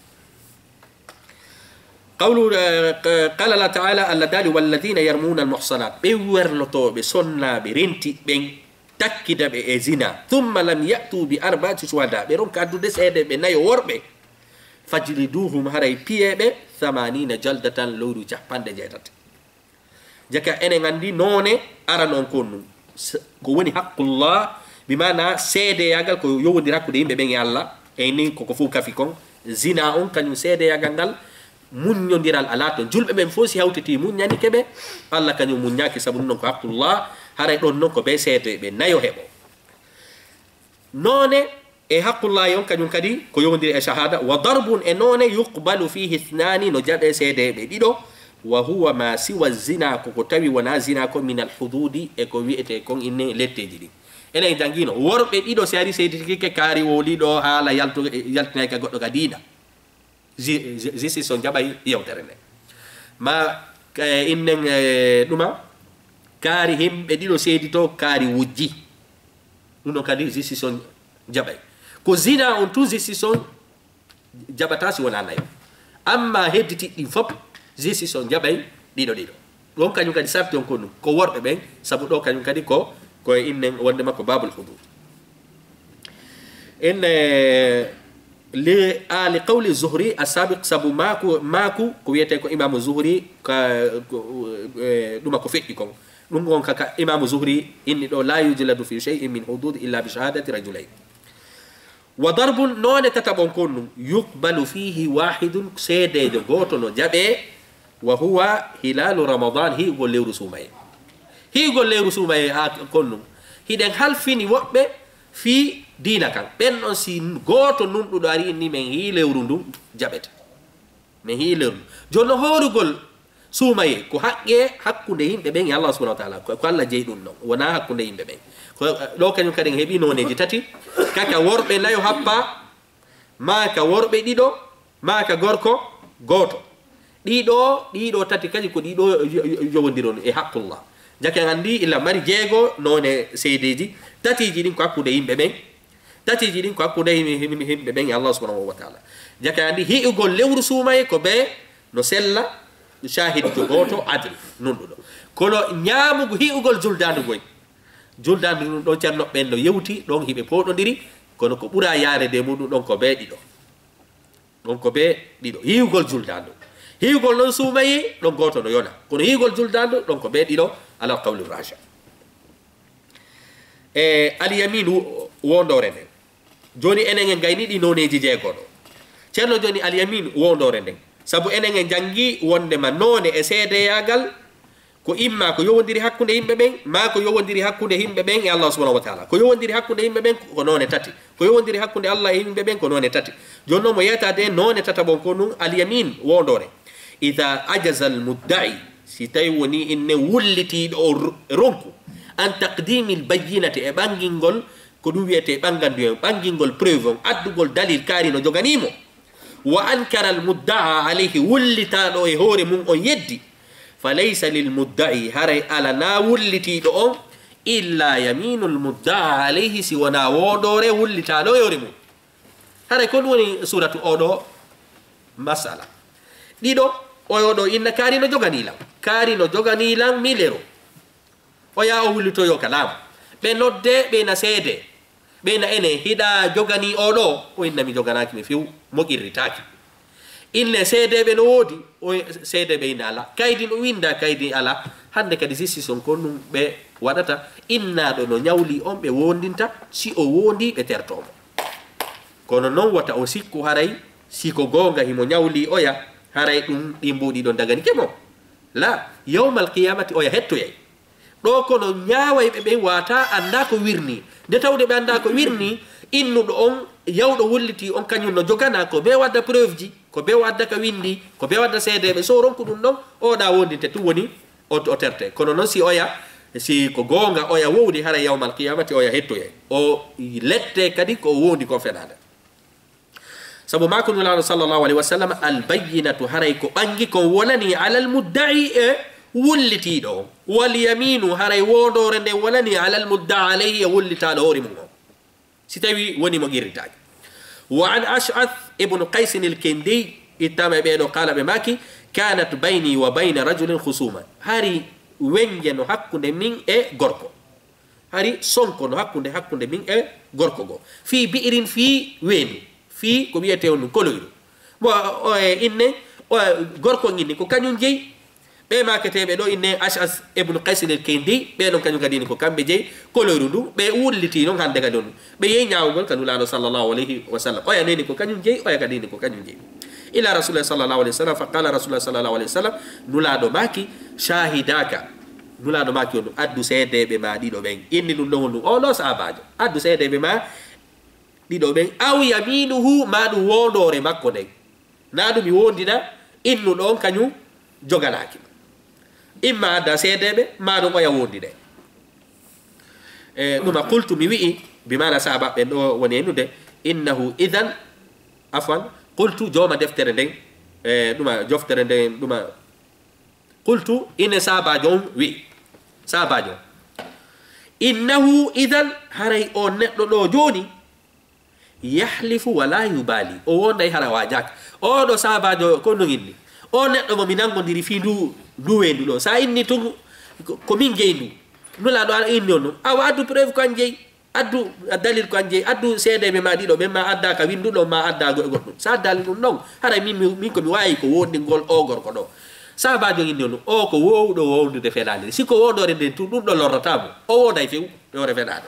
qawlu qala allah taala allah daali walladina yarmuna almuhsanat ɓe werlotoɓe sonnaɓe rentiɓen takkidaɓe e zina thumma lam yatu bi arbaati shuhada ɓe ronka addude seede ɓe nayo worɓe fajliduhum haray piyeɓe thamanina jaldatan lewru capanɗe jeetati jaka enen andi noone aranon kon num ko woni haqqullah bimana seedeyagal ko yowodiri hakkude yimɓe ɓen e allah e ni koko fof kafi kon zina on kañum seedeyagal ngal muñodiral ala ton julɓe ɓen fof si hawtiti muñani keɓe allah kañum muñaki sabu ɗum noon ko haqqullah haray ɗon noon ko ɓe seede ɓe nayo heɓo noone e haqqullahi on kañum kadi ko yowodiri e shahada wa darbun e noone yuqbalu fihi ithnani no jaɓe seedeɓe ɗiɗo wa huwa ma siwa zina koko tawi wona zina ko min alhududi e ko wiyete kon inne letteji ɗi enen jangino worɓe ɗiɗo si ari seyditike kaari woliɗo haala yaltu yaltinay ka goɗɗo ka diina justice o jaɓay yewtere nde ma innen ɗuma kaari himɓe ɗiɗo seydito kaari wujji ɗum ɗon kadi justice o jaɓay ko zina on tout justice on jaɓata si wona nayo amma hedditiɗɗi fof justice on jaɓay ɗiɗo ɗiɗo ɗon kañum kadi sarti on ko ɗum ko worɓe ɓen sabu ɗo kañum kadi ko koye innen wonde makko babul hudud en li a li qawli zuhri asabiq sabu maku maku ko wiyete ko imamu zuhri ka ɗuma ko feƴƴi kon ɗum on kaka imamu zuhri inni ɗo la yujladu fi shay'in min hudud illa bi shahadati rajulayn wa darbun noone tataɓon kon ɗum yuqbalu fihi wahidun seedejo goto no jaɓe wa huwa hilalu ramadan higol lewru sumaye higol lewru sumaye ha kon ɗum hiɗen halfini woɓɓe fi dina kan ɓen ɗon si goto nunɗuɗo ari inni min hi lewru ndun jaɓete min hi lewru joni no horugol sumaye ko haqqe hakkude yimɓe ɓen e allah subahana wa taala ko allah jeeyi ɗum ɗon wona hakkude yimɓe ɓen ko ɗo kañum kadi en heeɓi noneji tati kaka worɓe nayo happa ma ka worɓe ɗiɗo ma ka gorko goto ɗiɗo ɗiɗo tati kadi ko ɗiɗo yowodiron e haqqullah jake andi illa mari jeego none seydeji tatiji ɗin ko hakkude yimɓe ɓen tatiji ɗin ko hakkude yimɓe ɓen e allah subhanahu wa taala jake andi hi'ugol lewru suumaye ko ɓe no sella shahidjo goto adl nunɗuɗo kono ñaamugo hi'ugol juldandugoy juldandu ɗum ɗon ceernoɓɓen no yewti ɗon hiɓe poɗodiri kono ko ɓuura yarede muɗum ɗon ko ɓe ɗiɗo ɗon ko ɓe ɗiɗo hi'ugol juldandu hiigol noon suumayi ɗon goto no yona kono hiigol juldandu ɗon ko ɓe ɗiɗo ala qawli raja e alyamin wondore nden joni enen en gayniɗi noneji jeegoɗo ceerno joni alyamin wondore nden saabu enen en jangi wondema none e seedeyagal ko imma ko yowodiri hakkude yimɓe ɓen ma ko yowodiri hakkude yimɓe ɓen e allah subhanahu wa taala ko yowodiri hakkude yimɓe ɓen ko none tati ko yowodiri hakkude allah e yimɓe ɓen ko none tati joni noon mo yeytade none tataɓon ko ɗum alyamin wondore ida ajaza almuddai si tawi woni inne wullitiɗo o ronku an taqdimi albayyinati e ɓangingol ko ɗum wiyete ɓangandu ɓangingol preuve on addugol dalil kaari no joganimo wa ankara almudda'a alayhi wullitaɗo e hoore mum on yeddi falaysa lilmudda'i haray ala na wullitiɗo on illa yaminu almudda'a alayhi si wona woɗore wullitaɗo e hoore mum haray ko ɗum woni suratu oɗo masala ɗiɗo oyoɗo inna kaari no joganilam kaari no joganilam milero o ya o wullitoyo ka laamu ɓe nodde ɓena seede ɓena ene hiɗa jogani oɗo o inna mi joganaki mi few moƴirritaki inne seedeɓe no woodi o seedeɓe ina ala kaydi no winda kaydi ala hande kadi sissison kon ɗum ɓe waɗata innaɗo no ñawli on ɓe wondinta si o wondi ɓe tertomo kono noon wata o sikku haray siko gonga himo ñawli oya haray ɗum ɗi mbuɗi ɗon dagani kemo la yawmal qiyamati oya hettoyay ɗo kono ñaaway ɓe ɓen wata anda ko wirni nde tawde ɓe anda ko wirni innuɗo on yawɗo wulliti on kañum no jogana ko be wadda preuve ji ko be wadda ka windi ko be wadda seedeɓe so ronku ɗum ɗon oɗa wondinte tum woni o terte kono noon si oya si ko gonga oya wowdi hara yawmal qiyamati oya hettoyay o lette kadi ko wondi ko feɗade sabu ma ko nulaɗo sallllahu alayhi wa sallam albayyinatu haray ko ɓangi ko wonani ala almudda'i e wullitiɗo on walyaminu haray wondore nde wonani ala almudda alayhi e wullitaɗo hoore mum on si tawi woni mo qirritaki wa an ash'ath ibnu qaysin alkindi ittama e ɓeɗo kala ɓe maki kanat bayni wa bayna rajulin husuma hari wenje no hakkude min e gorko hari sonko no hakkude hakkude min e gorko go fi bi'irin fi weeni fi ko wiyete on koloyru bo inne gorko inni ko kañum jeyi ɓe maketeɓe ɗo inne ash'as ibnu qaysin alkindi ɓe ɗon kañum kadini ko kamɓe jeyi koloyru ndu ɓe wulliti noon hande kadi on ɓe yehi ñawugol ka nulaɗo sallllahu alayhi wa sallam oya neni ko kañum jeyi oya kadini ko kañum jeyi ila rasulillah sallllahu alayhi wa sallam fa qala rasulullah sallllahu alayhi wa sallam nulaɗo maki shahidaka nulaɗo maki on ɗum addu seedeɓe ma ɗiɗo ɓen inni ɗum ɗon on ɗum oɗo sahabajo addu seedeɓe ma ɗiɗo ɓen aw yaminuhu ma ɗum wondore makko nden na ɗum mi wondina innuɗo on kañum joganaki imma adda seedeɓe ma ɗum oya wondide e ɗuma qultu mi wi'i bimana sahaba ɓen ɗo woni ennude innahu idan afwan qultu joma deftere nden e ɗuma joftere nden ɗuma qultu ine sahabajo on wi'i sahabajo innahu idan haray o neɗɗo ɗo joni yahlifu wala yubali o wonday hara wajaka oɗo sahabajo ko no inni o neɗɗo mo mi nangodiri fi ndu ndu wendu ɗo sa inni tun ko min jeyi ndu nulaɗo a inni on ɗum awa addu preuve ko an jeyi addu dalil ko an jeyi addu seedeɓe ma ɗiɗo ɓen ma adda ka winduɗo ma adda goɗɗum sa addali ɗum non haray min min komi wawi ko wondingol o gorko ɗo sahabajo inni on ɗum o ko wowɗo wowdude feɗade siko wodore nden tun ɗum ɗo lorrotamo o woday few yore feɗade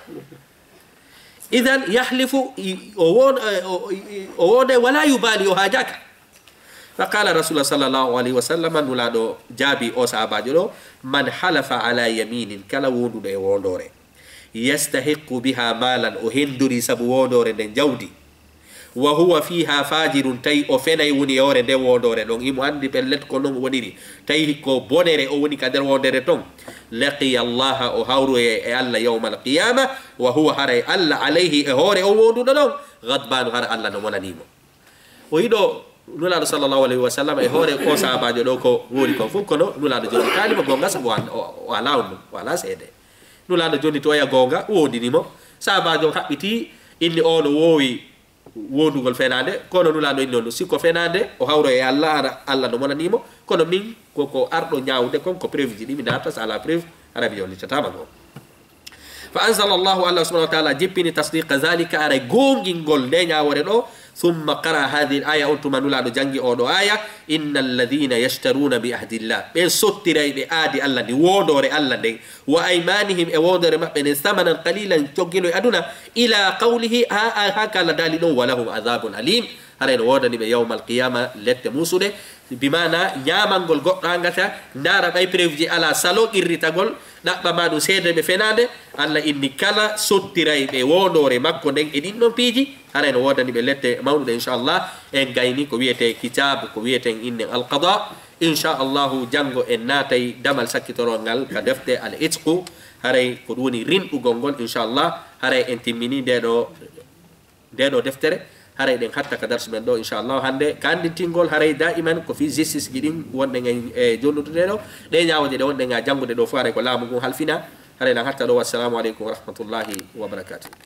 idan yahlifu o won o wonde wala yubali o hajaka فقال رسول الله صلى الله عليه وسلم نولادو جابي او صحاباجو من حلف على يمين كلا وندو e wondore يستحق بها مالا o henduri sabu wondore den jawdi wa huwa fiha fajirun tay o fenay woni yore de wondore don imo andi pellet ko non woniri tay ko bonere o woni ka der wondere ton laqi Allah o hawru e Allah yawmal qiyamah wa huwa haray Allah alayhi e hore o wondu don ghadban har Allah no monanimo o yido nulaɗo sallllahu alayhi wa sallam e hoore o sahabajo ɗo ko woni kon fof kono nulaɗo joni kalima gonga sabu o ala on ɗum o ala seede nulaɗo joni to oya gonga wondinimo sahabajo haɓɓiti inni o no wowi wondugol fenade kono nulaɗo inni on ɗum sikko fenade o hawro e allah ara allah no monanimo kono min koko arɗo ñawde kon ko preuve ji ɗi mi darta so ala preuve arabi yollitatama go fa anzala llahu allah subahana wa taala jippini tasdiqa zalika ara gongingol nde ñawore ɗo ثم قرأ هذه الآية أنتم نولادو جانجي أودو آية إن الذين يشترون بعهد الله بين سوتيري بآدي الله دي وودوري الله دي وأيمانهم وودوري ما بين ثمنا قليلا تجيلو أدونا إلى قوله ها هكذا دالين ولهم عذاب أليم هرين وودني بيوم القيامة لت موسوده بمعنى نيامانغول غوتانغاتا نارا باي بريفجي على سالو إريتاغول نقبا مادو سيدر بفناده الله إني كلا سوتيري بودوري مكو دين إدين نون بيجي هرين وودني بلت مولود إن شاء الله إن غايني كو ويته كتاب كو ويته إن القضاء إن شاء الله جانغو إن ناتي دمال سكتورونغال كدفته الإتقو haray ko woni rinɗu gongol inchallah haray en timmini ndeɗo ndeɗo deftere haray ɗen hatta ka darsu men ɗo inchallah hande ka andintingol haray daiman ko fi justice ji ɗin wonɗe e jonnuduɗe ɗo ɗe ñawode ɗe wonɗe ga janggude ɗo fo haray ko laamu ngun halfina haray nan hatta ɗo wassalamu aleykum wa rahmatullahi wa barakatuh